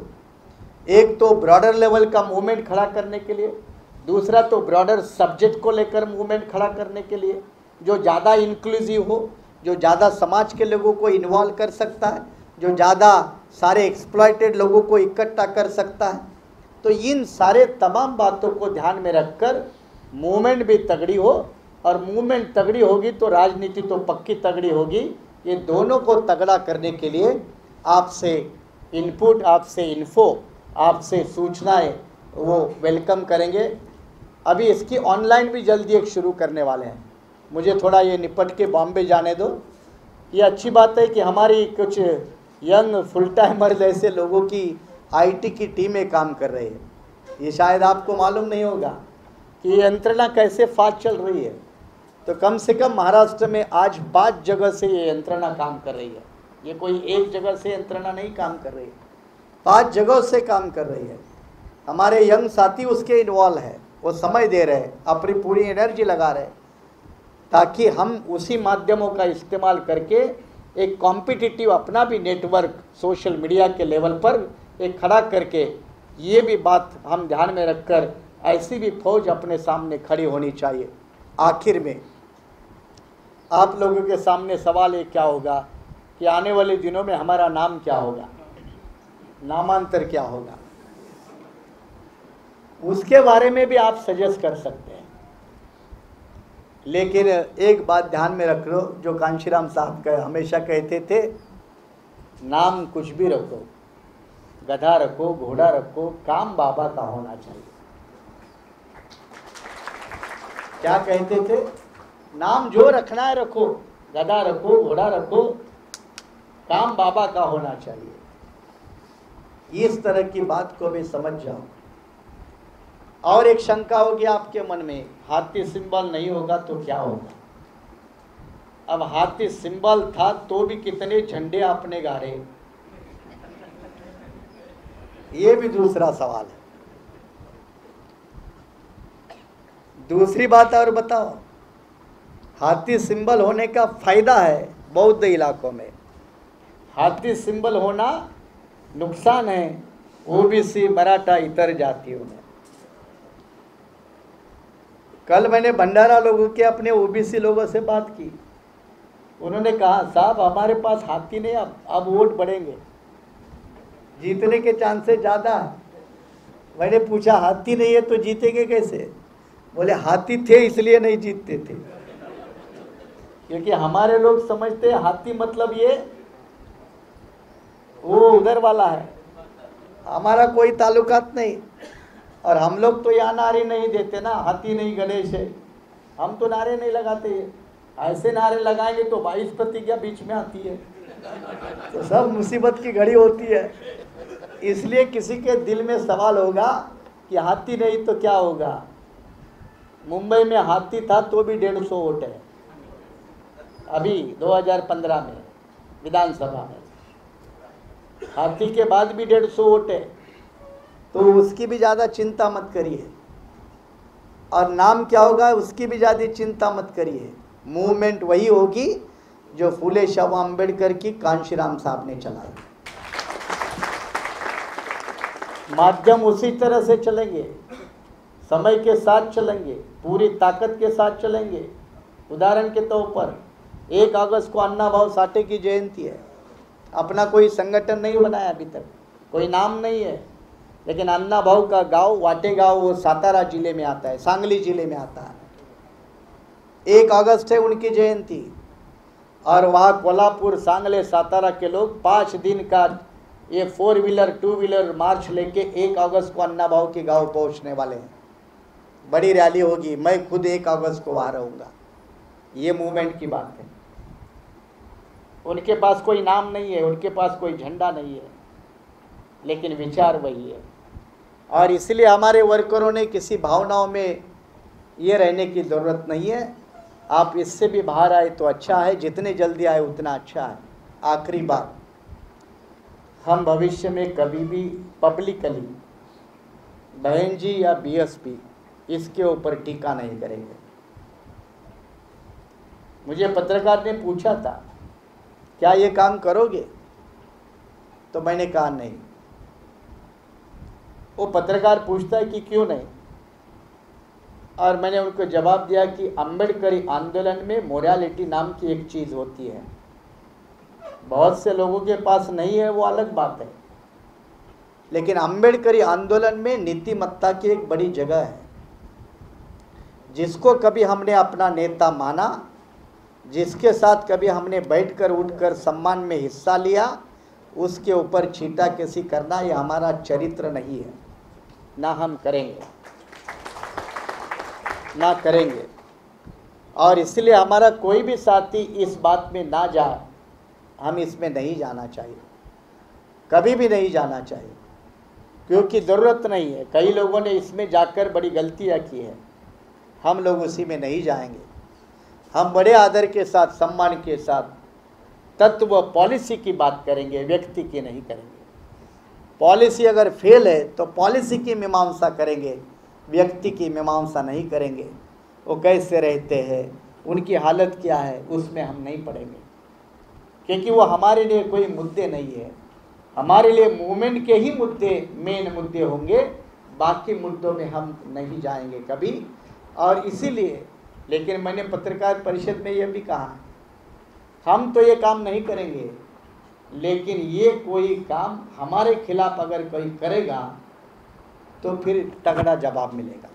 Speaker 1: एक तो ब्रॉडर लेवल का मूवमेंट खड़ा करने के लिए, दूसरा तो ब्रॉडर सब्जेक्ट को लेकर मूवमेंट खड़ा करने के लिए जो ज़्यादा इंक्लूसिव हो, जो ज़्यादा समाज के लोगों को इन्वॉल्व कर सकता है, जो ज़्यादा सारे एक्सप्लॉइटेड लोगों को इकट्ठा कर सकता है। तो इन सारे तमाम बातों को ध्यान में रखकर मूवमेंट भी तगड़ी हो, और मूवमेंट तगड़ी होगी तो राजनीति तो पक्की तगड़ी होगी। ये दोनों को तगड़ा करने के लिए आपसे इनपुट, आपसे इन्फो, आपसे सूचनाएं वो वेलकम करेंगे। अभी इसकी ऑनलाइन भी जल्दी एक शुरू करने वाले हैं, मुझे थोड़ा ये निपट के बॉम्बे जाने दो। ये अच्छी बात है कि हमारी कुछ यंग फुल टाइमर जैसे लोगों की आईटी की टीमें काम कर रही है। ये शायद आपको मालूम नहीं होगा कि ये यंत्रणा कैसे फास्ट चल रही है। तो कम से कम महाराष्ट्र में आज पांच जगह से ये यंत्रणा काम कर रही है, ये कोई एक जगह से यंत्रणा नहीं काम कर रही है, पांच जगहों से काम कर रही है। हमारे यंग साथी उसके इन्वॉल्व है, वो समय दे रहे हैं, अपनी पूरी एनर्जी लगा रहे हैं, ताकि हम उसी माध्यमों का इस्तेमाल करके एक कॉम्पिटिटिव अपना भी नेटवर्क सोशल मीडिया के लेवल पर एक खड़ा करके, ये भी बात हम ध्यान में रखकर ऐसी भी फौज अपने सामने खड़ी होनी चाहिए। आखिर में आप लोगों के सामने सवाल ये क्या होगा कि आने वाले दिनों में हमारा नाम क्या होगा, नामांतर क्या होगा, उसके बारे में भी आप सजेस्ट कर सकते हैं। लेकिन एक बात ध्यान में रख लो, जो कांशीराम साहब का हमेशा कहते थे, नाम कुछ भी रखो, गधा रखो, घोड़ा रखो, काम बाबा का होना चाहिए। क्या कहते थे? नाम जो रखना है रखो, गधा रखो, घोड़ा रखो, काम बाबा का होना चाहिए। इस तरह की बात को भी समझ जाओ। और एक शंका होगी आपके मन में, हाथी सिंबल नहीं होगा तो क्या होगा? अब हाथी सिंबल था तो भी कितने झंडे आपने गाड़े, ये भी दूसरा सवाल है। दूसरी बात और बताओ, हाथी सिंबल होने का फायदा है बौद्ध इलाकों में, हाथी सिंबल होना नुकसान है ओबीसी मराठा इतर जातियों में। कल मैंने भंडारा लोगों के अपने ओबीसी लोगों से बात की, उन्होंने कहा साहब हमारे पास हाथी नहीं, अब अब वोट बढ़ेंगे, जीतने के चांसेस ज़्यादा है। मैंने पूछा हाथी नहीं है तो जीतेंगे कैसे? बोले हाथी थे इसलिए नहीं जीतते थे, क्योंकि हमारे लोग समझते हैं हाथी मतलब ये वो उधर वाला है, हमारा कोई ताल्लुकात नहीं। और हम लोग तो यहाँ नारे नहीं देते ना, हाथी नहीं गणेश है, हम तो नारे नहीं लगाते। ऐसे नारे लगाएंगे तो बाईस प्रतिज्ञा बीच में आती है, तो सब मुसीबत की घड़ी होती है। इसलिए किसी के दिल में सवाल होगा कि हाथी नहीं तो क्या होगा। मुंबई में हाथी था तो भी डेढ़ सौ वोट है अभी दो हज़ार पंद्रह में विधानसभा में, हाथी के बाद भी डेढ़ सौ वोट है, तो उसकी भी ज़्यादा चिंता मत करिए। और नाम क्या होगा उसकी भी ज़्यादा चिंता मत करिए। मूवमेंट वही होगी जो फूले शाह अम्बेडकर की कांशीराम साहब ने चलाई, माध्यम उसी तरह से चलेंगे, समय के साथ चलेंगे, पूरी ताकत के साथ चलेंगे। उदाहरण के तौर पर एक अगस्त को अन्ना भाऊ साठे की जयंती है, अपना कोई संगठन नहीं बनाया अभी तक, कोई नाम नहीं है, लेकिन अन्ना भाऊ का गांव वाटे गांव वो सातारा जिले में आता है, सांगली जिले में आता है। एक अगस्त है उनकी जयंती, और वहाँ कोल्हापुर सांगले सातारा के लोग पाँच दिन का ये four wheeler two wheeler march लेके एक अगस्त को अन्ना भाऊ के गांव पहुँचने वाले हैं। बड़ी रैली होगी, मैं खुद एक अगस्त को वहाँ रहूँगा। ये मूवमेंट की बात है। उनके पास कोई नाम नहीं है, उनके पास कोई झंडा नहीं है, लेकिन विचार वही है। और इसलिए हमारे वर्करों ने किसी भावनाओं में ये रहने की ज़रूरत नहीं है। आप इससे भी बाहर आए तो अच्छा है, जितने जल्दी आए उतना अच्छा है। आखिरी बात, हम भविष्य में कभी भी पब्लिकली बहन जी या बीएसपी इसके ऊपर टीका नहीं करेंगे। मुझे पत्रकार ने पूछा था क्या ये काम करोगे, तो मैंने कहा नहीं। वो पत्रकार पूछता है कि क्यों नहीं, और मैंने उनको जवाब दिया कि अम्बेडकरी आंदोलन में मोरालिटी नाम की एक चीज़ होती है, बहुत से लोगों के पास नहीं है, वो अलग बात है, लेकिन अम्बेडकरी आंदोलन में नीतिमत्ता की एक बड़ी जगह है। जिसको कभी हमने अपना नेता माना, जिसके साथ कभी हमने बैठकर उठकर सम्मान में हिस्सा लिया, उसके ऊपर छींटाकशी करना ये हमारा चरित्र नहीं है, ना हम करेंगे, ना करेंगे। और इसलिए हमारा कोई भी साथी इस बात में ना जाए, हम इसमें नहीं जाना चाहिए, कभी भी नहीं जाना चाहिए, क्योंकि ज़रूरत नहीं है। कई लोगों ने इसमें जाकर बड़ी गलतियाँ की है, हम लोग उसी में नहीं जाएंगे। हम बड़े आदर के साथ, सम्मान के साथ तत्व व पॉलिसी की बात करेंगे, व्यक्ति की नहीं करेंगे। पॉलिसी अगर फेल है तो पॉलिसी की मीमांसा करेंगे, व्यक्ति की मीमांसा नहीं करेंगे। वो कैसे रहते हैं, उनकी हालत क्या है, उसमें हम नहीं पड़ेंगे, क्योंकि वो हमारे लिए कोई मुद्दे नहीं है। हमारे लिए मूवमेंट के ही मुद्दे मेन मुद्दे होंगे, बाकी मुद्दों में हम नहीं जाएंगे कभी। और इसीलिए, लेकिन मैंने पत्रकार परिषद में यह भी कहा, हम तो ये काम नहीं करेंगे, लेकिन ये कोई काम हमारे खिलाफ अगर कोई करेगा तो फिर तगड़ा जवाब मिलेगा।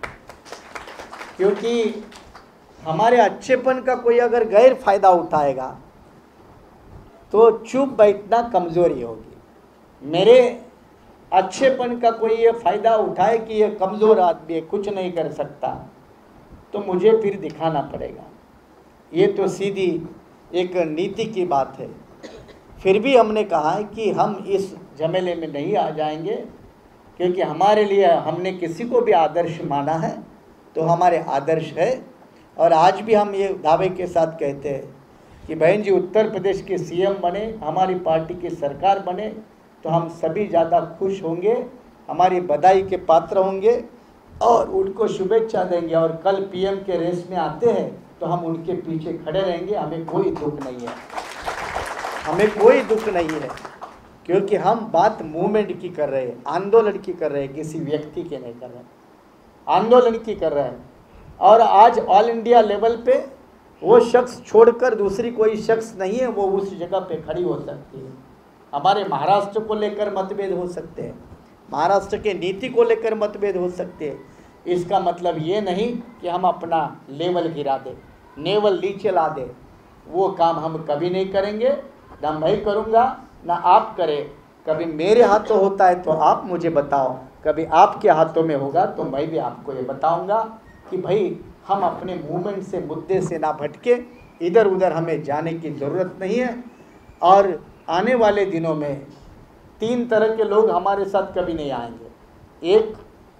Speaker 1: क्योंकि हमारे अच्छेपन का कोई अगर गैर फायदा उठाएगा तो चुप बैठना कमज़ोरी होगी। मेरे अच्छेपन का कोई ये फ़ायदा उठाए कि ये कमज़ोर आदमी है, कुछ नहीं कर सकता, तो मुझे फिर दिखाना पड़ेगा। ये तो सीधी एक नीति की बात है। फिर भी हमने कहा है कि हम इस झमेले में नहीं आ जाएंगे, क्योंकि हमारे लिए, हमने किसी को भी आदर्श माना है तो हमारे आदर्श है। और आज भी हम ये दावे के साथ कहते हैं कि बहन जी उत्तर प्रदेश के सीएम बने, हमारी पार्टी की सरकार बने, तो हम सभी ज़्यादा खुश होंगे, हमारी बधाई के पात्र होंगे और उनको शुभेच्छा देंगे। और कल पीएम के रेस में आते हैं तो हम उनके पीछे खड़े रहेंगे, हमें कोई दुख नहीं है। हमें कोई दुख नहीं है, क्योंकि हम बात मूवमेंट की कर रहे हैं, आंदोलन की कर रहे हैं, किसी व्यक्ति के नहीं कर रहे हैं, आंदोलन की कर रहे हैं। और आज ऑल इंडिया लेवल पे वो शख्स छोड़कर दूसरी कोई शख्स नहीं है वो उस जगह पे खड़ी हो सकती है। हमारे महाराष्ट्र को लेकर मतभेद हो सकते हैं, महाराष्ट्र के नीति को लेकर मतभेद हो सकते हैं, इसका मतलब ये नहीं कि हम अपना लेवल गिरा दें, नेवल नीचे ला दें। वो काम हम कभी नहीं करेंगे, ना मैं करूँगा ना आप करें। कभी मेरे हाथों होता है तो आप मुझे बताओ, कभी आपके हाथों में होगा तो मैं भी आपको ये बताऊंगा कि भाई हम अपने मूवमेंट से, मुद्दे से ना भटके, इधर उधर हमें जाने की ज़रूरत नहीं है। और आने वाले दिनों में तीन तरह के लोग हमारे साथ कभी नहीं आएंगे। एक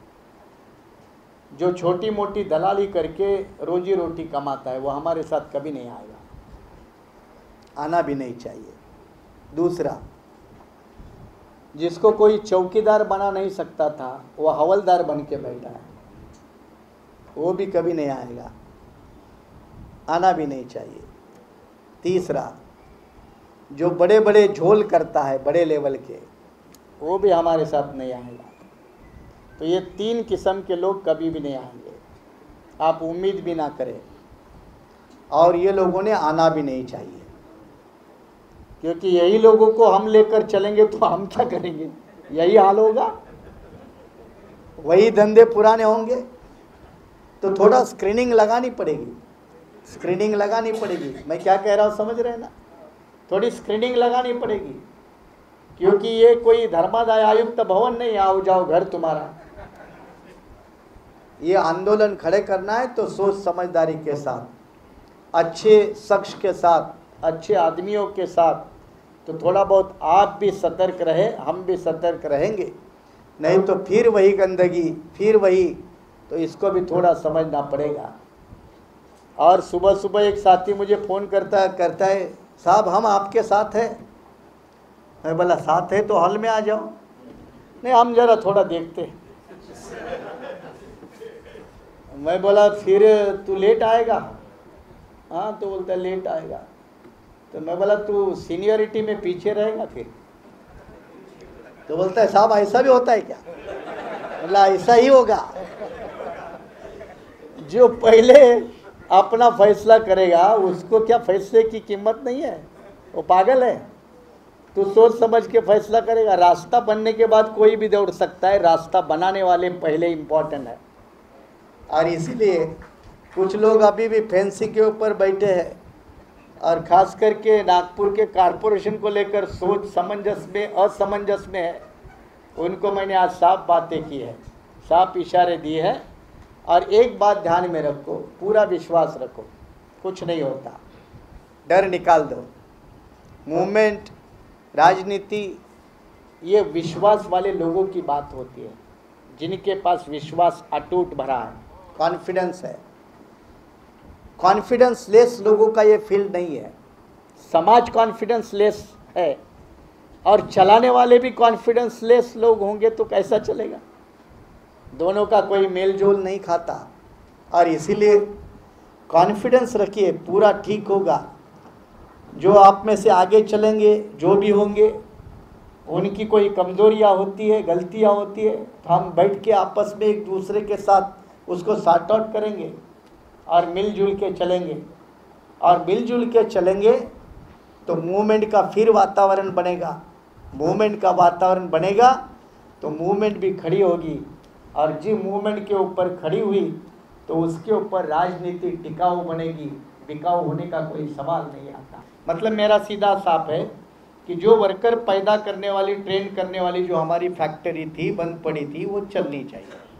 Speaker 1: जो छोटी मोटी दलाली करके रोजी रोटी कमाता है वो हमारे साथ कभी नहीं आएगा, आना भी नहीं चाहिए। दूसरा, जिसको कोई चौकीदार बना नहीं सकता था वो हवलदार बन के बैठा है, वो भी कभी नहीं आएगा, आना भी नहीं चाहिए। तीसरा, जो बड़े बड़े झोल करता है बड़े लेवल के, वो भी हमारे साथ नहीं आएगा। तो ये तीन किस्म के लोग कभी भी नहीं आएंगे, आप उम्मीद भी ना करें, और ये लोगों ने आना भी नहीं चाहिए, क्योंकि यही लोगों को हम लेकर चलेंगे तो हम क्या करेंगे, यही हाल होगा, वही धंधे पुराने होंगे। तो थोड़ा स्क्रीनिंग लगानी पड़ेगी, स्क्रीनिंग लगानी पड़ेगी। मैं क्या कह रहा हूँ समझ रहे हैं ना, थोड़ी स्क्रीनिंग लगानी पड़ेगी, क्योंकि ये कोई धर्मादाय आयुक्त भवन नहीं आओ जाओ घर तुम्हारा। ये आंदोलन खड़े करना है तो सोच समझदारी के साथ, अच्छे शख्स के साथ, अच्छे आदमियों के साथ। तो थोड़ा बहुत आप भी सतर्क रहे, हम भी सतर्क रहेंगे, नहीं तो फिर वही गंदगी, फिर वही। तो इसको भी थोड़ा समझना पड़ेगा। और सुबह सुबह एक साथी मुझे फ़ोन करता करता है, साहब हम आपके साथ हैं। मैं बोला साथ है तो हॉल में आ जाओ। नहीं, हम ज़रा थोड़ा देखते हैं। मैं बोला फिर तू लेट आएगा? हाँ, तो बोलता है लेट आएगा। तो मैं बोला तू सीनियरिटी में पीछे रहेगा फिर? तो बोलता है साहब ऐसा भी होता है क्या? बोला ऐसा ही होगा। जो पहले अपना फैसला करेगा उसको क्या फैसले की कीमत नहीं है? वो पागल है। तू सोच समझ के फैसला करेगा। रास्ता बनने के बाद कोई भी दौड़ सकता है, रास्ता बनाने वाले पहले इम्पोर्टेंट है। और इसीलिए कुछ लोग अभी भी फैंसी के ऊपर बैठे हैं, और ख़ास करके नागपुर के कारपोरेशन को लेकर सोच समंजस में असमंजस में है। उनको मैंने आज साफ बातें की है, साफ इशारे दिए हैं। और एक बात ध्यान में रखो, पूरा विश्वास रखो, कुछ नहीं होता, डर निकाल दो। मूवमेंट, राजनीति, ये विश्वास वाले लोगों की बात होती है, जिनके पास विश्वास अटूट भरा है, कॉन्फिडेंस है। कॉन्फिडेंस लेस लोगों का ये फील्ड नहीं है। समाज कॉन्फिडेंस लेस है और चलाने वाले भी कॉन्फिडेंस लेस लोग होंगे तो कैसा चलेगा? दोनों का कोई मेल जोल नहीं खाता। और इसीलिए कॉन्फिडेंस रखिए, पूरा ठीक होगा। जो आप में से आगे चलेंगे, जो भी होंगे, उनकी कोई कमज़ोरियाँ होती है, गलतियाँ होती है, तो हम बैठ के आपस में एक दूसरे के साथ उसको सॉर्ट आउट करेंगे और मिलजुल के चलेंगे। और मिलजुल के चलेंगे तो मूवमेंट का फिर वातावरण बनेगा। मूवमेंट का वातावरण बनेगा तो मूवमेंट भी खड़ी होगी, और जिस मूवमेंट के ऊपर खड़ी हुई तो उसके ऊपर राजनीति टिकाऊ बनेगी। बिकाऊ होने का कोई सवाल नहीं आता। मतलब मेरा सीधा साफ है कि जो वर्कर पैदा करने वाली, ट्रेन करने वाली जो हमारी फैक्ट्री थी, बंद पड़ी थी, वो चलनी चाहिए।